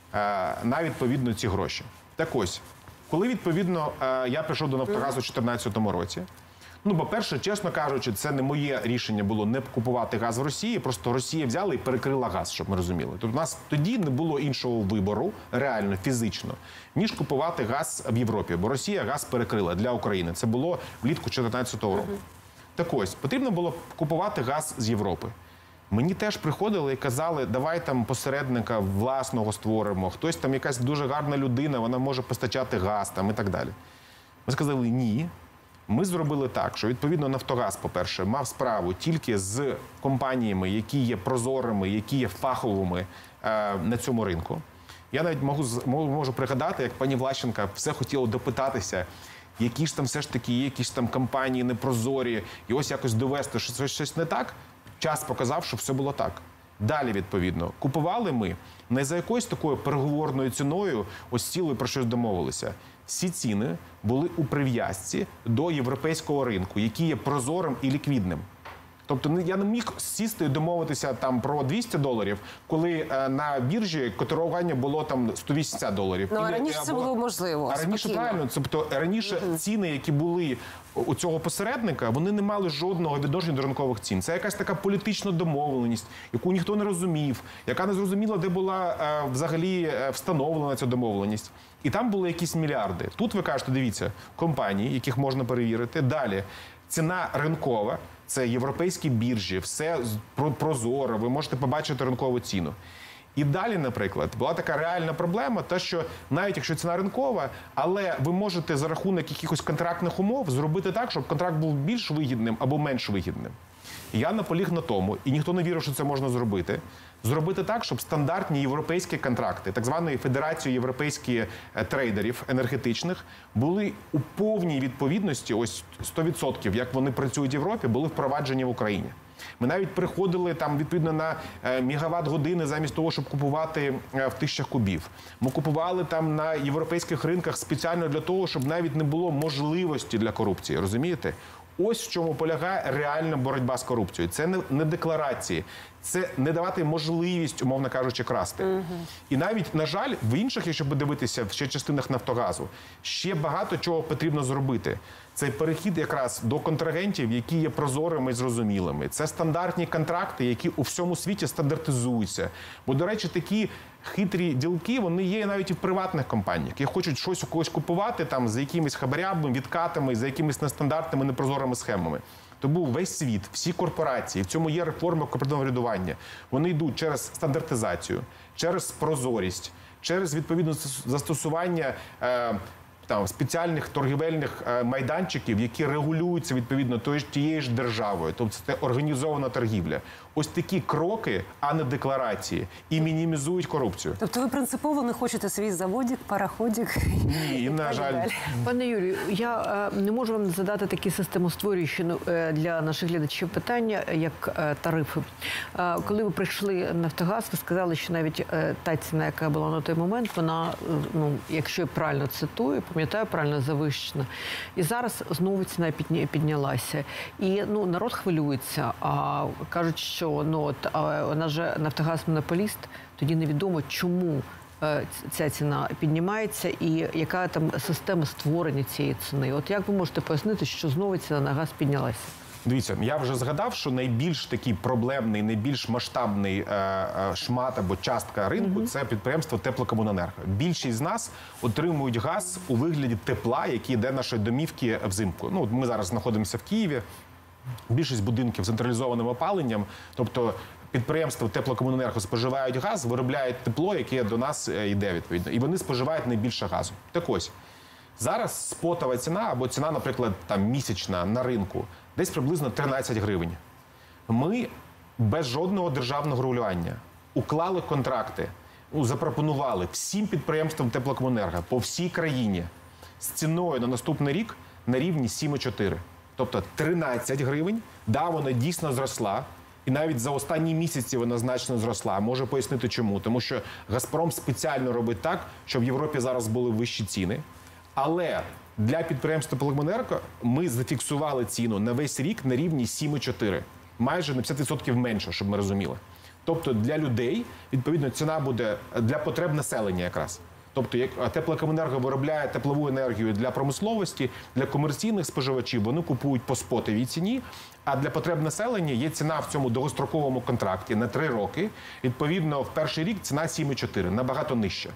на відповідно ці гроші. Так ось, коли відповідно я прийшов до «Нафтогазу» у 2014 році, ну, по-перше, чесно кажучи, це не моє рішення було не купувати газ в Росії, просто Росія взяла і перекрила газ, щоб ми розуміли. Тобто у нас тоді не було іншого вибору, реально, фізично, ніж купувати газ в Європі, бо Росія газ перекрила для України. Це було влітку 2014 року. Так ось, потрібно було купувати газ з Європи. Мені теж приходили і казали, давай там посередника власного створимо, хтось там, якась дуже гарна людина, вона може постачати газ там і так далі. Ми сказали, ні. Ми зробили так, що, відповідно, «Нафтогаз», по-перше, мав справу тільки з компаніями, які є прозорими, які є фаховими на цьому ринку. Я навіть можу пригадати, як пані Влащенка все хотіла допитатися, які ж там все ж таки є якісь там компанії непрозорі, і ось якось довести, що це щось не так. Час показав, що все було так. Далі, відповідно, купували ми не за якоюсь такою переговорною ціною, ось сіли про щось домовилися. Всі ціни були у прив'язці до європейського ринку, який є прозорим і ліквідним. Тобто я не міг сісти і домовитися там про $200, коли на біржі котирування було там $180. Ну, а раніше це було можливо. А раніше правильно, тобто раніше ціни, які були у цього посередника, вони не мали жодного відношення до ринкових цін. Це якась така політична домовленість, яку ніхто не розумів, яка не зрозуміла, де була взагалі встановлена ця домовленість. І там були якісь мільярди. Тут ви кажете, дивіться, компанії, яких можна перевірити. Далі, ціна ринкова, це європейські біржі, все прозоро, ви можете побачити ринкову ціну. І далі, наприклад, була така реальна проблема, те, що навіть якщо ціна ринкова, але ви можете за рахунок якихось контрактних умов зробити так, щоб контракт був більш вигідним або менш вигідним. Я наполіг на тому, і ніхто не вірив, що це можна зробити так, щоб стандартні європейські контракти, так званої Федерації європейських трейдерів енергетичних, були у повній відповідності, ось 100%, як вони працюють в Європі, були впроваджені в Україні. Ми навіть приходили там відповідно на мегаватт-години замість того, щоб купувати в 1000 кубів. Ми купували там на європейських ринках спеціально для того, щоб навіть не було можливості для корупції, розумієте? Ось в чому полягає реальна боротьба з корупцією. Це не декларації, це не давати можливість, умовно кажучи, красти. І навіть, на жаль, в інших, якщо подивитися, в ще частинах «Нафтогазу», ще багато чого потрібно зробити. це перехід якраз до контрагентів, які є прозорими і зрозумілими. Це стандартні контракти, які у всьому світі стандартизуються. Бо, до речі, такі хитрі ділки, вони є навіть і в приватних компаніях, які хочуть щось у когось купувати там за якимись хабарями, відкатами, за якимись нестандартними, непрозорими схемами. Тому весь світ, всі корпорації, в цьому є реформа корпоративного врядування. Вони йдуть через стандартизацію, через прозорість, через відповідне застосування спеціальних торгівельних майданчиків, які регулюються відповідно тією ж державою. Тобто це організована торгівля. Ось такі кроки, а не декларації, і мінімізують корупцію. Тобто ви принципово не хочете свій заводик, пароходик? Ні, на жаль. Пане Юрію, я не можу вам задати такі системостворюючі для наших глядачів питання, як тарифи. Коли ви прийшли на Нафтогаз, ви сказали, що навіть та ціна, яка була на той момент, вона, якщо я правильно цитую, пам'ятаю, правильно завищена. І зараз знову ціна піднялася. І народ хвилюється, а кажуть, що у нас же Нафтогаз монополіст, тоді невідомо, чому ця ціна піднімається і яка там система створення цієї ціни. От як ви можете пояснити, що знову ціна на газ піднялася? Дивіться, я вже згадав, що найбільш такий проблемний, найбільш масштабний шмат або частка ринку – це підприємство Теплокомуненерго. Більшість з нас отримують газ у вигляді тепла, який йде нашої домівки взимку. Ми зараз знаходимося в Києві. Більшість будинків з централізованим опаленням, тобто підприємства Теплокомуненерго споживають газ, виробляють тепло, яке до нас йде відповідно. І вони споживають найбільше газу. Так ось, зараз спотова ціна або ціна, наприклад, місячна на ринку, десь приблизно 13 гривень. Ми без жодного державного регулювання уклали контракти, запропонували всім підприємствам Теплокомуненерго по всій країні з ціною на наступний рік на рівні 7,4. Тобто 13 гривень, вона дійсно зросла. І навіть за останні місяці вона значно зросла. Можу пояснити чому. Тому що «Газпром» спеціально робить так, щоб в Європі зараз були вищі ціни. Але для підприємства «Теплокомуненерго» ми зафіксували ціну на весь рік на рівні 7,4. Майже на 50% менше, щоб ми розуміли. Тобто для людей, відповідно, ціна буде для потреб населення якраз. Тобто, як Теплокомуненерго виробляє теплову енергію для промисловості, для комерційних споживачів, вони купують по спотовій ціні, а для потреб населення є ціна в цьому довгостроковому контракті на 3 роки. Відповідно, в перший рік ціна 7,4, набагато нижча.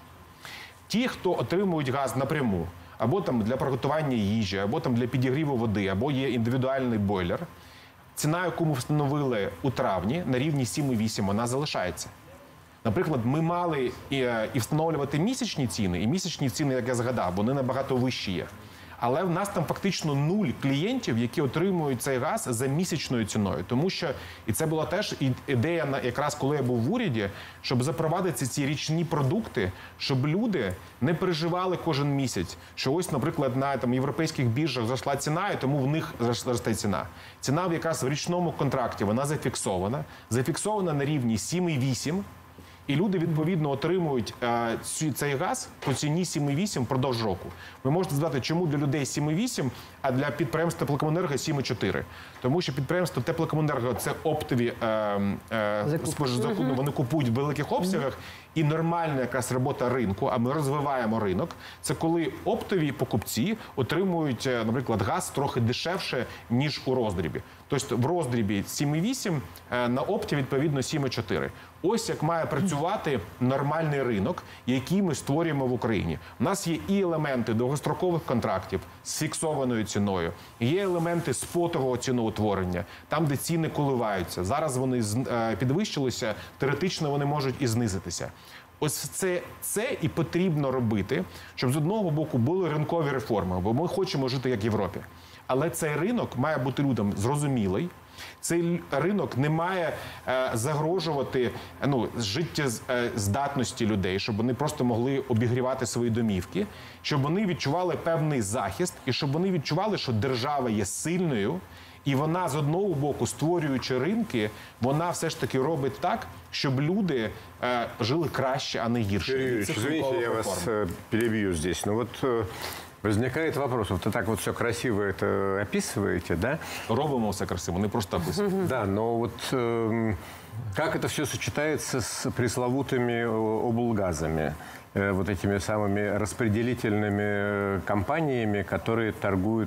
Ті, хто отримують газ напряму, або для приготування їжі, або для підігріву води, або є індивідуальний бойлер, ціна, яку ми встановили у травні, на рівні 7,8, вона залишається. Наприклад, ми мали і встановлювати місячні ціни, і місячні ціни, як я згадав, вони набагато вищі є. Але в нас там фактично 0 клієнтів, які отримують цей газ за місячною ціною. Тому що, і це була теж ідея, якраз коли я був в уряді, щоб запровадити ці річні продукти, щоб люди не переживали кожен місяць, що ось, наприклад, на європейських біржах зросла ціна, і тому в них зросте ціна. Ціна якраз в річному контракті, вона зафіксована на рівні 7,8. І люди, відповідно, отримують цей газ по ціні 7,8 впродовж року. Ви можете задати, чому для людей 7,8, а для підприємств Теплокомуненерго 7,4. Тому що підприємство Теплокомуненерго – це оптові закупи, вони купують в великих обсягах. І нормальна якраз робота ринку, а ми розвиваємо ринок, це коли оптові покупці отримують, наприклад, газ трохи дешевше, ніж у роздрібі. Тобто в роздрібі 7,8, на опті, відповідно, 7,4. Ось як має працювати нормальний ринок, який ми створюємо в Україні. У нас є і елементи довгострокових контрактів з фіксованою ціною, є елементи спотового ціноутворення, там, де ціни коливаються. Зараз вони підвищилися, теоретично вони можуть і знизитися. Ось це і потрібно робити, щоб з одного боку були ринкові реформи, бо ми хочемо жити як в Європі. Але цей ринок має бути людям зрозумілий. Цей ринок не має загрожувати життєздатності людей, щоб вони просто могли обігрівати свої домівки, щоб вони відчували певний захист і щоб вони відчували, що держава є сильною, і вона, з одного боку, створюючи ринки, вона все ж таки робить так, щоб люди жили краще, а не гірше. Юрий Юрьевич, извините, я вас перебью здесь. Возникает вопрос, вот вы так вот все красиво это описываете, да? Робимо все красиво, не просто описуємо. Да, но вот как это все сочетается с пресловутыми облгазами? Вот этими самыми распределительными компаниями, которые торгуют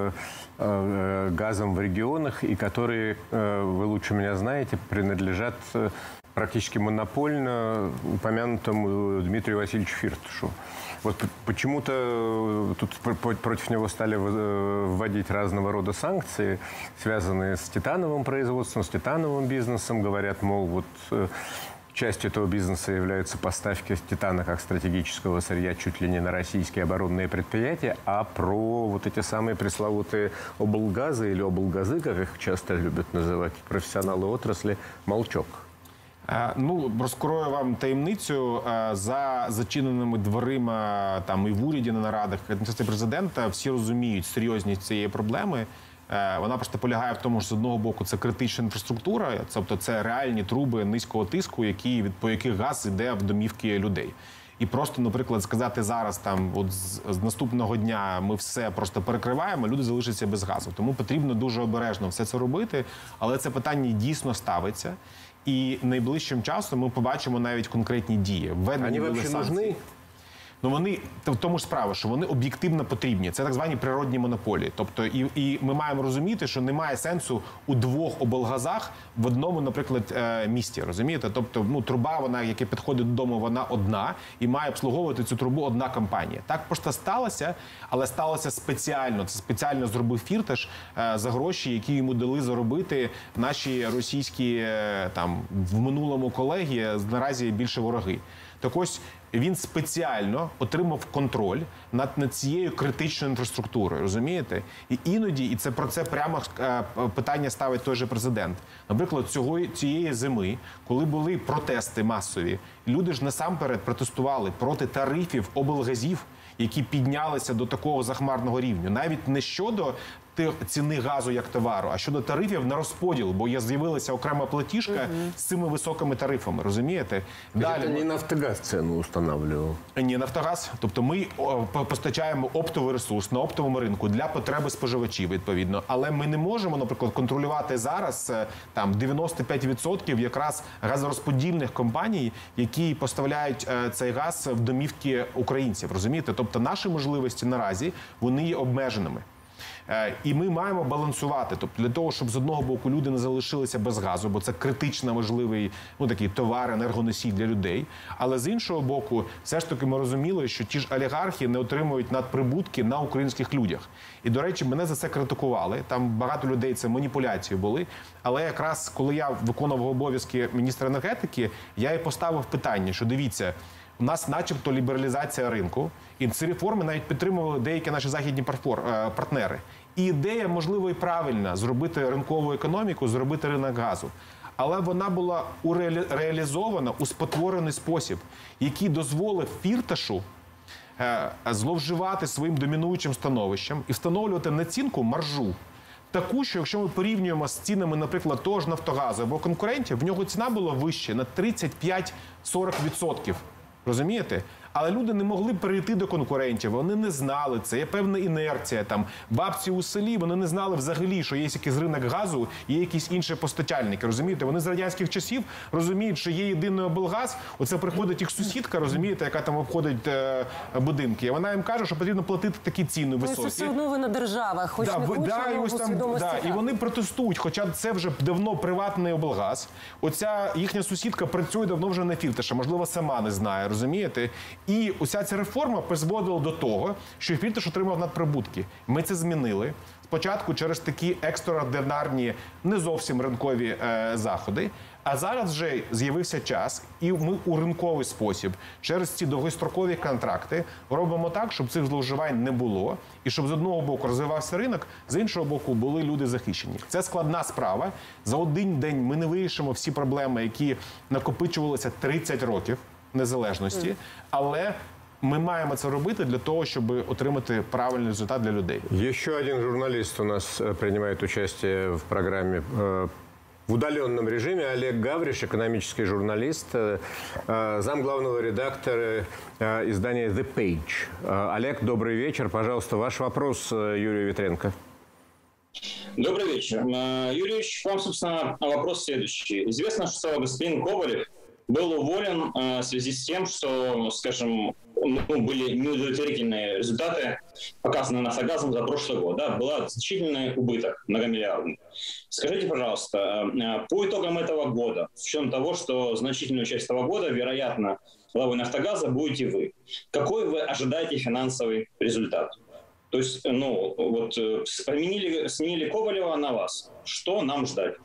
газом в регионах и которые, вы лучше меня знаете, принадлежат практически монопольно упомянутому Дмитрию Васильевичу Фирташу. Вот почему-то тут против него стали вводить разного рода санкции, связанные с титановым производством, с титановым бизнесом. Говорят, мол, вот частью этого бизнеса являются поставки титана как стратегического сырья чуть ли не на российские оборонные предприятия, а про вот эти самые пресловутые облгазы или облгазы, как их часто любят называть профессионалы отрасли, молчок. Ну, розкрою вам таємницю. За зачиненими дверима там і в уряді на нарадах адміністрації президента всі розуміють серйозність цієї проблеми. Вона просто полягає в тому, що з одного боку це критична інфраструктура, тобто це реальні труби низького тиску, по яких газ йде в домівки людей. І просто, наприклад, сказати зараз, там, от з наступного дня ми все просто перекриваємо, люди залишаться без газу. Тому потрібно дуже обережно все це робити, але це питання дійсно ставиться. І найближчим часом ми побачимо навіть конкретні дії. Вони взагалі нужны? Ну, вони, в тому ж справа, що вони об'єктивно потрібні. Це так звані природні монополії. Тобто, і ми маємо розуміти, що немає сенсу у двох облгазах в одному, наприклад, місті, розумієте? Тобто, ну, труба, вона, яка підходить додому, вона одна, і має обслуговувати цю трубу одна компанія. Так просто сталося, але сталося спеціально. Це спеціально зробив Фірташ за гроші, які йому дали заробити наші російські, там, в минулому колеги, наразі більше вороги. Так ось, він спеціально отримав контроль над цією критичною інфраструктурою, розумієте? І іноді, і це про це прямо питання ставить той же президент. Наприклад, цієї зими, коли були протести масові, люди ж насамперед протестували проти тарифів облгазів, які піднялися до такого захмарного рівня. Навіть не щодо ціни газу як товару, а щодо тарифів на розподіл, бо з'явилася окрема платіжка з цими високими тарифами, розумієте? Далі не Нафтогаз ціну встановлював. Ні, Нафтогаз. Тобто ми постачаємо оптовий ресурс на оптовому ринку для потреби споживачів, відповідно. Але ми не можемо, наприклад, контролювати зараз там 95% якраз газорозподільних компаній, які поставляють цей газ в домівки українців, розумієте? Тобто наші можливості наразі, вони є обмеженими. І ми маємо балансувати, тобто для того, щоб з одного боку люди не залишилися без газу, бо це критично важливий, ну, такий товар, енергоносій для людей, але з іншого боку, все ж таки ми розуміли, що ті ж олігархи не отримують надприбутки на українських людях. І, до речі, мене за це критикували, там багато людей це маніпуляції були, але якраз коли я виконував обов'язки міністра енергетики, я і поставив питання, що дивіться, у нас начебто лібералізація ринку, і ці реформи навіть підтримували деякі наші західні партнери. І ідея, можливо, і правильна – зробити ринкову економіку, зробити ринок газу. Але вона була реалізована у спотворений спосіб, який дозволив Фірташу зловживати своїм домінуючим становищем і встановлювати націнку маржу. Таку, що якщо ми порівнюємо з цінами, наприклад, того ж Нафтогазу або конкурентів, в нього ціна була вища на 35-40%. Розумієте? Але люди не могли перейти до конкурентів, вони не знали це, є певна інерція. Там бабці у селі, вони не знали взагалі, що є якийсь ринок газу і є якісь інші постачальники, розумієте? Вони з радянських часів розуміють, що є єдиний облгаз, оце приходить їх сусідка, розумієте, яка там обходить будинки, і вона їм каже, що потрібно платити такі ціни високі. Це все одно вона держава, хоч не хоче, але у свідомості. І вони протестують, хоча це вже давно приватний облгаз. Оця їхня сусідка працює давно вже на Фірташа, можливо, сама не знає, розумієте? І уся ця реформа призводила до того, що Фірташ отримав надприбутки. Ми це змінили. Спочатку через такі екстраординарні, не зовсім ринкові заходи. А зараз вже з'явився час, і ми у ринковий спосіб через ці довгострокові контракти робимо так, щоб цих зловживань не було, і щоб з одного боку розвивався ринок, з іншого боку були люди захищені. Це складна справа. За один день ми не вирішимо всі проблеми, які накопичувалися 30 років незалежності, але мы маем это робити для того, чтобы отримати правильный результат для людей. Еще один журналист у нас принимает участие в программе В удаленном режиме Олег Гавриш, экономический журналист, замглавного редактора издания «The Page». Олег, добрый вечер. Пожалуйста, ваш вопрос Юрию Витренко. Добрый вечер. Юрий Ильич, вам, собственно, вопрос следующий. Известно, что господин Ковалев был уволен в связи с тем, что, скажем, были неудовлетворительные результаты, показанные «Нафтогазом» за прошлый год. Да, был значительный убыток, многомиллиардный. Скажите, пожалуйста, по итогам этого года, с учетом того, что значительную часть этого года, вероятно, главой «Нафтогаза» будете вы, какой вы ожидаете финансовый результат? То есть, сменили Ковалєва на вас. Що нам ждать?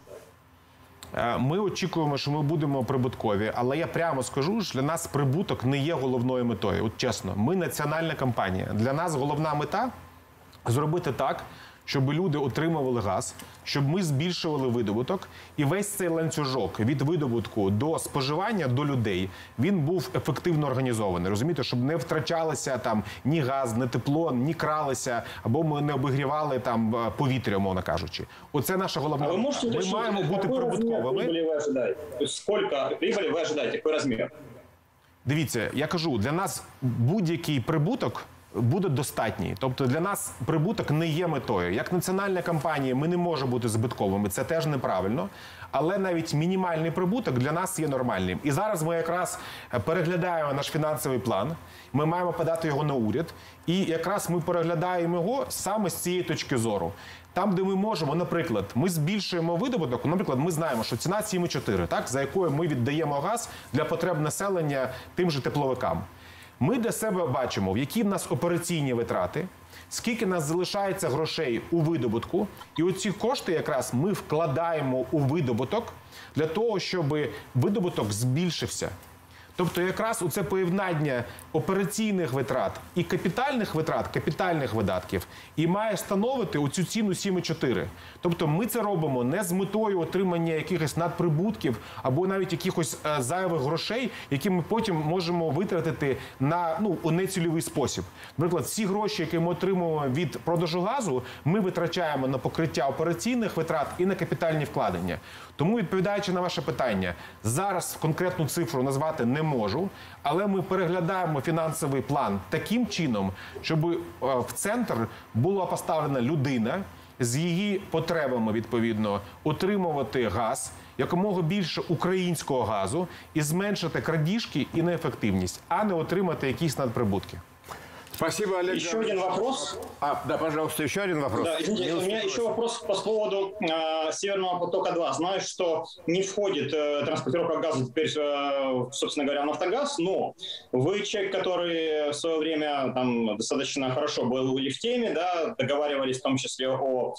Ми очікуємо, що ми будемо прибуткові, але я прямо скажу, що для нас прибуток не є головною метою. От чесно, ми національна компанія. Для нас головна мета – зробити так, щоб люди отримували газ, щоб ми збільшували видобуток, і весь цей ланцюжок від видобутку до споживання, до людей, він був ефективно організований. Розумієте, щоб не втрачалося там ні газ, ні тепло, ні кралися, або ми не обігрівали там повітря, умовно кажучи. Оце наша головна мета. Ми маємо бути прибутковими. Скільки прибулі ви очікуєте? Який розмір? Дивіться, я кажу, для нас будь-який прибуток буде достатній. Тобто для нас прибуток не є метою. Як національна компанія ми не можемо бути збитковими, це теж неправильно. Але навіть мінімальний прибуток для нас є нормальним. І зараз ми якраз переглядаємо наш фінансовий план, ми маємо подати його на уряд, і якраз ми переглядаємо його саме з цієї точки зору. Там, де ми можемо, наприклад, ми збільшуємо видобуток, наприклад, ми знаємо, що ціна 7,4, так, за якою ми віддаємо газ для потреб населення тим же тепловикам. Ми для себе бачимо, які в нас операційні витрати, скільки нас залишається грошей у видобутку, і оці кошти якраз ми вкладаємо у видобуток для того, щоб видобуток збільшився. Тобто якраз оце поєднання операційних витрат і капітальних витрат, капітальних видатків, і має становити оцю ціну 7,4. Тобто ми це робимо не з метою отримання якихось надприбутків або навіть якихось зайвих грошей, які ми потім можемо витратити на у нецільовий спосіб. Наприклад, всі гроші, які ми отримуємо від продажу газу, ми витрачаємо на покриття операційних витрат і на капітальні вкладення. Тому, відповідаючи на ваше питання, зараз конкретну цифру назвати не можу, але ми переглядаємо фінансовий план таким чином, щоб в центр була поставлена людина з її потребами, відповідно, отримувати газ, якомога більше українського газу і зменшити крадіжки і неефективність, а не отримати якісь надприбутки. Спасибо, Олег. Еще один вопрос. Да, пожалуйста, еще один вопрос. Да, извините, у меня еще вопрос по поводу Северного потока-2. Знаю, что не входит транспортировка газа теперь, собственно говоря, в «Нафтогаз», но вы человек, который в свое время там достаточно хорошо был в теме, да, договаривались в том числе о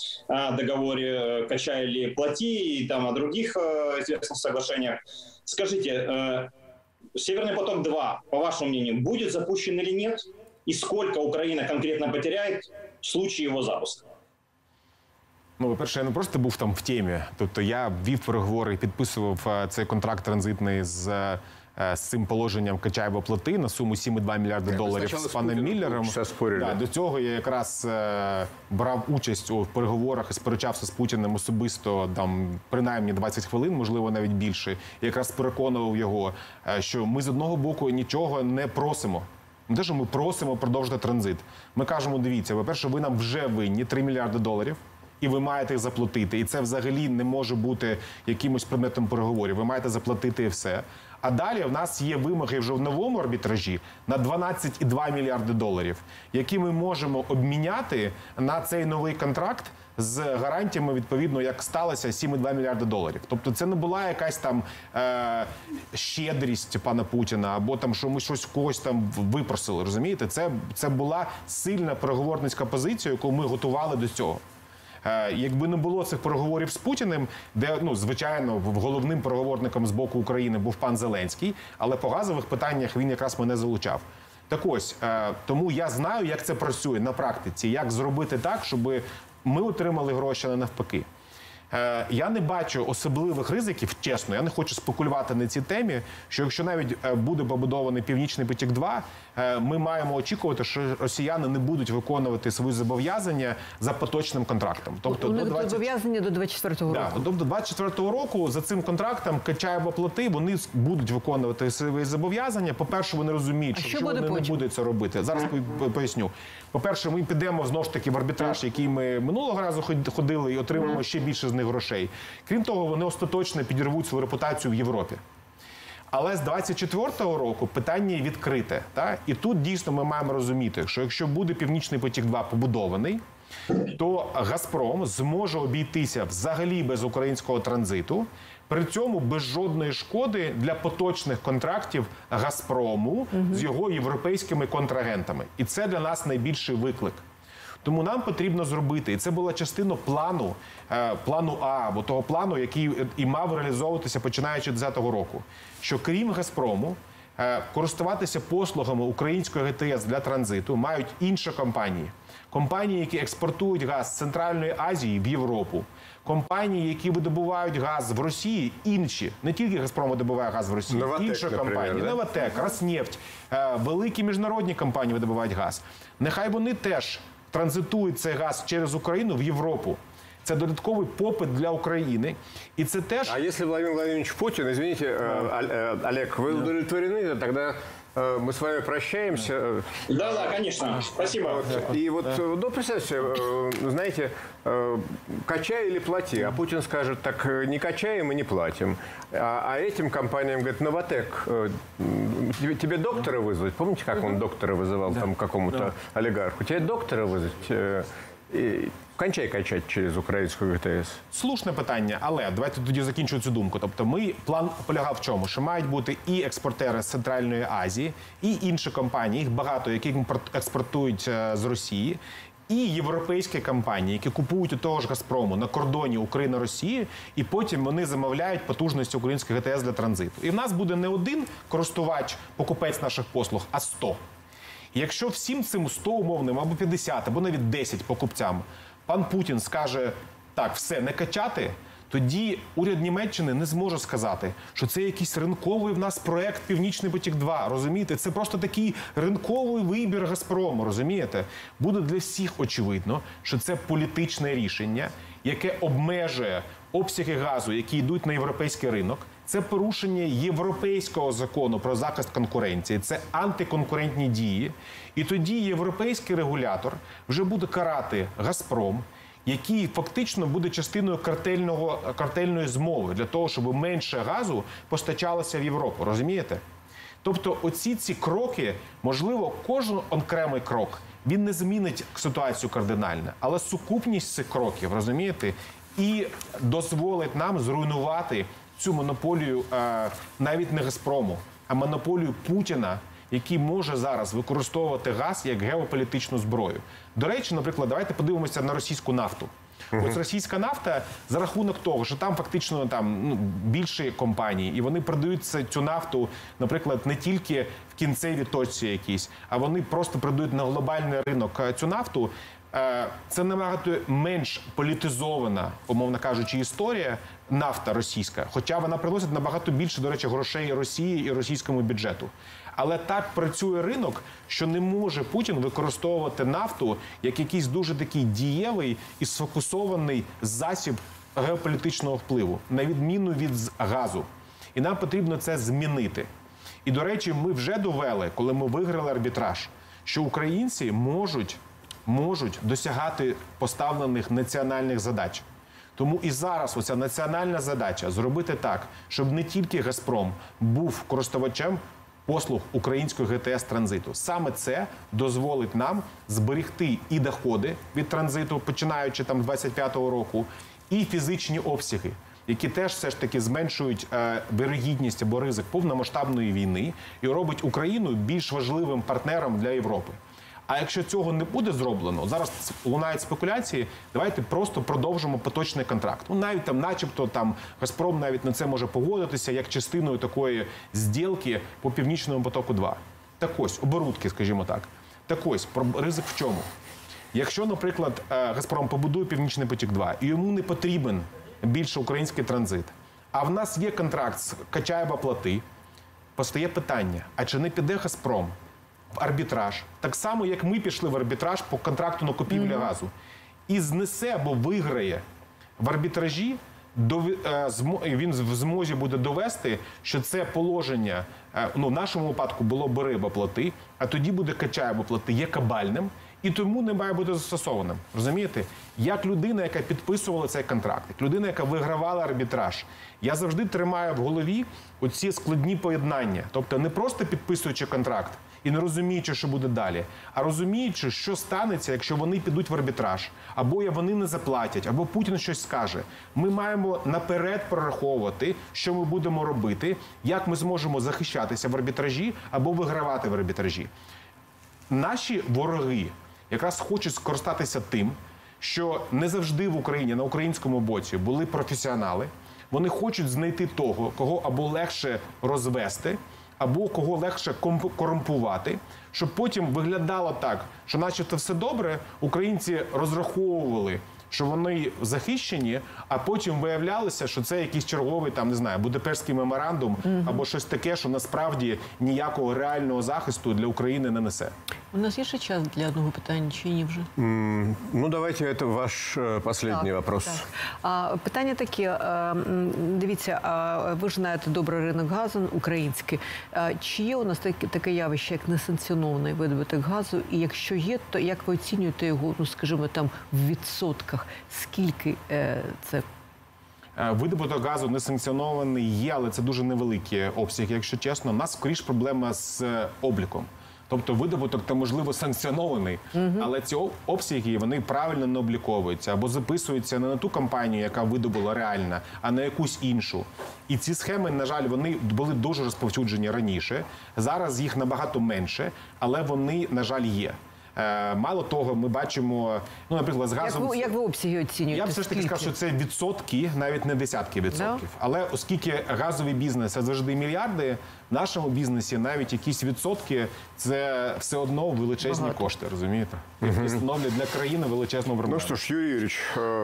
договоре «Качай-или-плати» и там о других известных соглашениях. Скажите, Северный поток-2, по вашему мнению, будет запущен или нет? И сколько Украина конкретно потеряет в случае его запуска? По-перше, я не просто був там в темі. Тобто я вів переговори і підписував цей контракт транзитний з цим положенням «Качай-або-плати» на суму 7,2 мільярда доларів з паном Міллером. Да, до цього я якраз брав участь у переговорах і сперечався з Путіним особисто, там, принаймні 20 хвилин, можливо, навіть більше. Я якраз переконував його, що ми з одного боку нічого не просимо. Не те, що ми просимо продовжити транзит. Ми кажемо, дивіться, по-перше, ви нам вже винні 3 мільярди доларів, і ви маєте їх заплатити. І це взагалі не може бути якимось предметом переговорів. Ви маєте заплатити і все. А далі в нас є вимоги вже в новому арбітражі на 12,2 мільярди доларів, які ми можемо обміняти на цей новий контракт з гарантіями, відповідно, як сталося, 7,2 мільярди доларів. Тобто це не була якась там щедрість пана Путіна, або там, що ми щось когось там випросили, розумієте? Це була сильна переговорницька позиція, яку ми готували до цього. Якби не було цих переговорів з Путіним, де, звичайно, головним переговорником з боку України був пан Зеленський, але по газових питаннях він якраз мене залучав. Так ось, тому я знаю, як це працює на практиці, як зробити так, щоб ми отримали гроші, а не навпаки. Я не бачу особливих ризиків, чесно, я не хочу спекулювати на цій темі, що якщо навіть буде побудований Північний потік-2, ми маємо очікувати, що росіяни не будуть виконувати свої зобов'язання за поточним контрактом. Тобто зобов'язання до 24-го року. Тобто до 24-го року за цим контрактом качай або плати, вони будуть виконувати свої зобов'язання. По-перше, вони розуміють, що вони не будуть це робити. Зараз поясню. По-перше, ми підемо знову ж таки в арбітраж, який ми минулого разу ходили, і отримаємо ще більше з них грошей. Крім того, вони остаточно підірвуть свою репутацію в Європі. Але з 24-го року питання відкрите. І тут дійсно ми маємо розуміти, що якщо буде Північний потік-2 побудований, то «Газпром» зможе обійтися взагалі без українського транзиту, при цьому без жодної шкоди для поточних контрактів «Газпрому» з його європейськими контрагентами. І це для нас найбільший виклик. Тому нам потрібно зробити, і це була частина плану А, або того плану, який і мав реалізовуватися починаючи з 2010 року, що крім «Газпрому», користуватися послугами української ГТС для транзиту мають інші компанії. Компанії, які експортують газ з Центральної Азії в Європу. Компанії, які видобувають газ в Росії, інші. Не тільки «Газпром» видобуває газ в Росії, інші компанії. «Новатек», «Роснефть», великі міжнародні компанії видобувають газ. Нехай вони теж транзитують цей газ через Україну в Європу. Це додатковий попит для України. І це теж... А якщо Владимир Владимирович Путин, извините, Олег, вы удовлетворены, тогда мы с вами прощаемся. Да, конечно. Спасибо. И вот, ну, представьте, знаете, качай или плати. А Путин скажет, так не качаем и не платим. А этим компаниям говорит, «Новатек, тебе доктора вызвать?» Помните, как он доктора вызывал там какому-то олигарху? Тебе доктора вызвать? Кончай качати через українську ГТС. Слушне питання, але давайте тоді закінчу цю думку. Тобто план полягав в чому? Що мають бути і експортери з Центральної Азії, і інші компанії, їх багато, які експортують з Росії, і європейські компанії, які купують у того ж «Газпрому» на кордоні Україна-Росії, і потім вони замовляють потужності української ГТС для транзиту. І в нас буде не один користувач, покупець наших послуг, а 100. І якщо всім цим 100 умовним, або 50, або навіть 10 покупцям пан Путін скаже, так, все, не качати, тоді уряд Німеччини не зможе сказати, що це якийсь ринковий в нас проект «Північний потік-2», розумієте? Це просто такий ринковий вибір «Газпрому», розумієте? Буде для всіх очевидно, що це політичне рішення, яке обмежує обсяги газу, які йдуть на європейський ринок. Це порушення європейського закону про захист конкуренції, це антиконкурентні дії. І тоді європейський регулятор вже буде карати «Газпром», який фактично буде частиною картельної змови для того, щоб менше газу постачалося в Європу. Розумієте? Тобто оці кроки, можливо, кожен окремий крок, він не змінить ситуацію кардинально, але сукупність цих кроків, розумієте, і дозволить нам зруйнувати цю монополію навіть не «Газпрому», а монополію Путіна, який може зараз використовувати газ як геополітичну зброю. До речі, наприклад, давайте подивимося на російську нафту. Ось російська нафта за рахунок того, що там фактично більші компанії, і вони продають цю нафту, наприклад, не тільки в кінцевій точці якійсь, а вони просто продають на глобальний ринок цю нафту. Це набагато менш політизована, умовно кажучи, історія нафта російська, хоча вона приносить набагато більше, до речі, грошей Росії і російському бюджету. Але так працює ринок, що не може Путін використовувати нафту як якийсь дуже такий дієвий і сфокусований засіб геополітичного впливу, на відміну від газу. І нам потрібно це змінити. І, до речі, ми вже довели, коли ми виграли арбітраж, що українці можуть досягати поставлених національних задач. Тому і зараз оця національна задача зробити так, щоб не тільки «Газпром» був користувачем послуг української ГТС-транзиту. Саме це дозволить нам зберегти і доходи від транзиту, починаючи там з 25-го року, і фізичні обсяги, які теж все ж таки зменшують вірогідність або ризик повномасштабної війни і робить Україну більш важливим партнером для Європи. А якщо цього не буде зроблено, зараз лунають спекуляції, давайте просто продовжимо поточний контракт. Навіть там, начебто, «Газпром» навіть на це може погодитися як частиною такої зділки по «Північному потоку-2». Так ось, оборудки, скажімо так. Так ось, ризик в чому? Якщо, наприклад, «Газпром» побудує «Північний потік-2» і йому не потрібен більше український транзит. А в нас є контракт з Качаєва-Плати. Постає питання, а чи не піде «Газпром» в арбітраж? Так само, як ми пішли в арбітраж по контракту на купівлю газу. І знесе або виграє в арбітражі, він в змозі буде довести, що це положення, в нашому випадку було Береба-Плати, а тоді буде Качаєва-Плати, є кабальним, і тому не має бути застосованим. Розумієте? Як людина, яка підписувала цей контракт, як людина, яка вигравала арбітраж, я завжди тримаю в голові оці складні поєднання. Тобто не просто підписуючи контракт і не розуміючи, що буде далі, а розуміючи, що станеться, якщо вони підуть в арбітраж, або вони не заплатять, або Путін щось скаже. Ми маємо наперед прораховувати, що ми будемо робити, як ми зможемо захищатися в арбітражі або вигравати в арбітражі. Наші вороги якраз хочуть скористатися тим, що не завжди в Україні, на українському боці, були професіонали. Вони хочуть знайти того, кого або легше розвести, або кого легше корумпувати, щоб потім виглядало так, що начебто все добре, українці розраховували, що вони захищені, а потім виявлялося, що це якийсь черговий, там, не знаю, Будапештський меморандум або щось таке, що насправді ніякого реального захисту для України не несе. У нас є ще час для одного питання, чи ні вже? Ну, давайте, це ваш останній вопрос. Так. Питання таке. Дивіться, ви ж знаєте добре ринок газу український. Чи є у нас таке явище, як несанкціонований видобуток газу? І якщо є, то як ви оцінюєте його, ну, скажімо, там, в відсотках? Скільки це? Видобуток газу несанкціонований є, але це дуже невеликі обсяги, якщо чесно. У нас, скоріш, проблема з обліком. Тобто видобуток, то, можливо, санкціонований, але ці обсяги, вони правильно не обліковуються або записуються не на ту компанію, яка видобула реально, а на якусь іншу. І ці схеми, на жаль, вони були дуже розповсюджені раніше. Зараз їх набагато менше, але вони, на жаль, є. Мало того, ми бачимо, ну, наприклад, з газом... Як ви обсяги оцінюєте? Я б все ж таки сказав, що це відсотки, навіть не десятки відсотків. Але оскільки газовий бізнес – це завжди мільярди, в нашому бізнесі навіть якісь відсотки – це все одно величезні кошти, розумієте? Які становлять для країни величезну проблему. Ну що ж, Юрій Юрійович,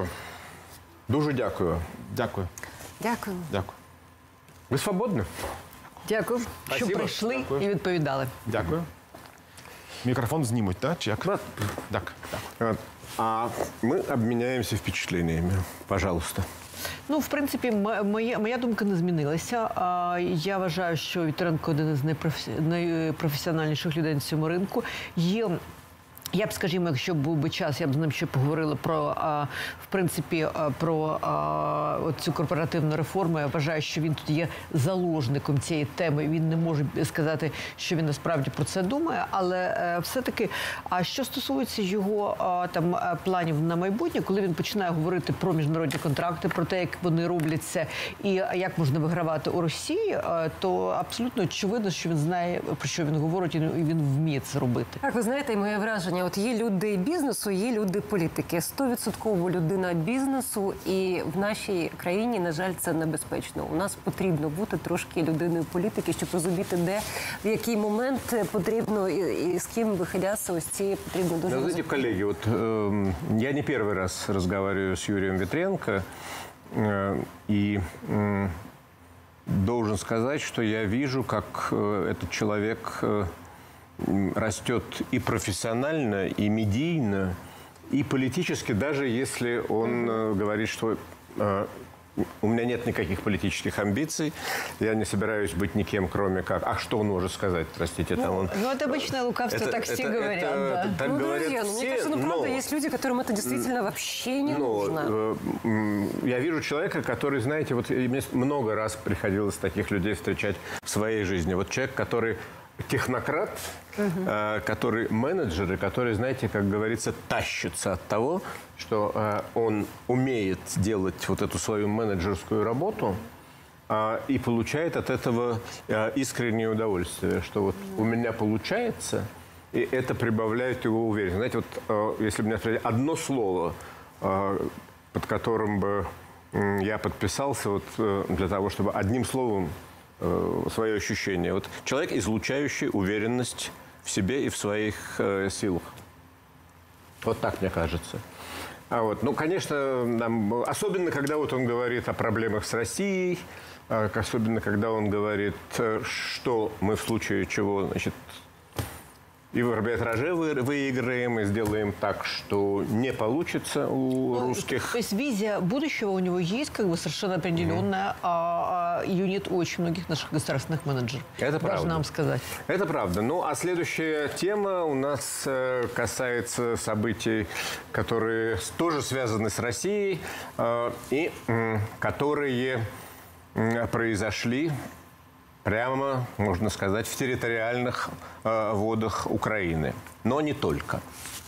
дуже дякую. Дякую. Дякую. Дякую. Ви свободні? Дякую, що прийшли і відповідали. Дякую. Микрофон знімуть, так? Чи як? Так. А ми обміняємося впечатленнями. Пожалуйста. Ну, в принципі, моя думка не змінилася. Я вважаю, що Вітренко один із найпрофесіональніших людей на цьому ринку. Я б, скажімо, якщо б був би час, я б з ним ще поговорила про, в принципі, про цю корпоративну реформу. Я вважаю, що він тут є заложником цієї теми. Він не може сказати, що він насправді про це думає. Але все-таки, а що стосується його там планів на майбутнє, коли він починає говорити про міжнародні контракти, про те, як вони робляться і як можна вигравати у Росії, то абсолютно очевидно, що він знає, про що він говорить, і він вміє це робити. Так, ви знаєте, і моє враження, от є люди бізнесу, є люди політики. 100% людина бізнесу, і в нашій країні, на жаль, це небезпечно. У нас потрібно бути трошки людиною політики, щоб розуміти, де, в який момент потрібно і з ким вихилятися, ось ці потрібно дуже... Знаете, коллеги, вот я не первый раз разговариваю с Юрием Витренко, и должен сказать, что я вижу, как этот человек растет и профессионально, и медийно, и политически, даже если он говорит, что у меня нет никаких политических амбиций, я не собираюсь быть никем, кроме как... А что он может сказать, простите? Там он... Ну, это обычное лукавство, так все говорят, да. Так ну, говорят друзья, все, мне кажется, правда, есть люди, которым это действительно вообще не нужно. Я вижу человека, который, знаете, вот мне много раз приходилось таких людей встречать в своей жизни. Вот человек, который технократ, который менеджер, и который, знаете, как говорится, тащится от того, что он умеет делать вот эту свою менеджерскую работу и получает от этого искреннее удовольствие, что вот у меня получается, и это прибавляет его уверенность. Знаете, вот если бы мне сказали одно слово, под которым бы я подписался вот, для того, чтобы одним словом свое ощущение. Вот человек, излучающий уверенность в себе и в своих силах. Вот так, мне кажется. Ну, конечно, особенно когда вот он говорит о проблемах с Россией, особенно когда он говорит, что мы в случае чего, значит, и в арбитраже выиграем, и сделаем так, что не получится у русских. То есть визия будущего у него есть, как бы совершенно определенная, а ее нет у очень многих наших государственных менеджеров. Это правда. Важно нам сказать. Это правда. Ну, а следующая тема у нас касается событий, которые тоже связаны с Россией, и которые произошли прямо, можно сказать, в территориальных водах Украины. Но не только.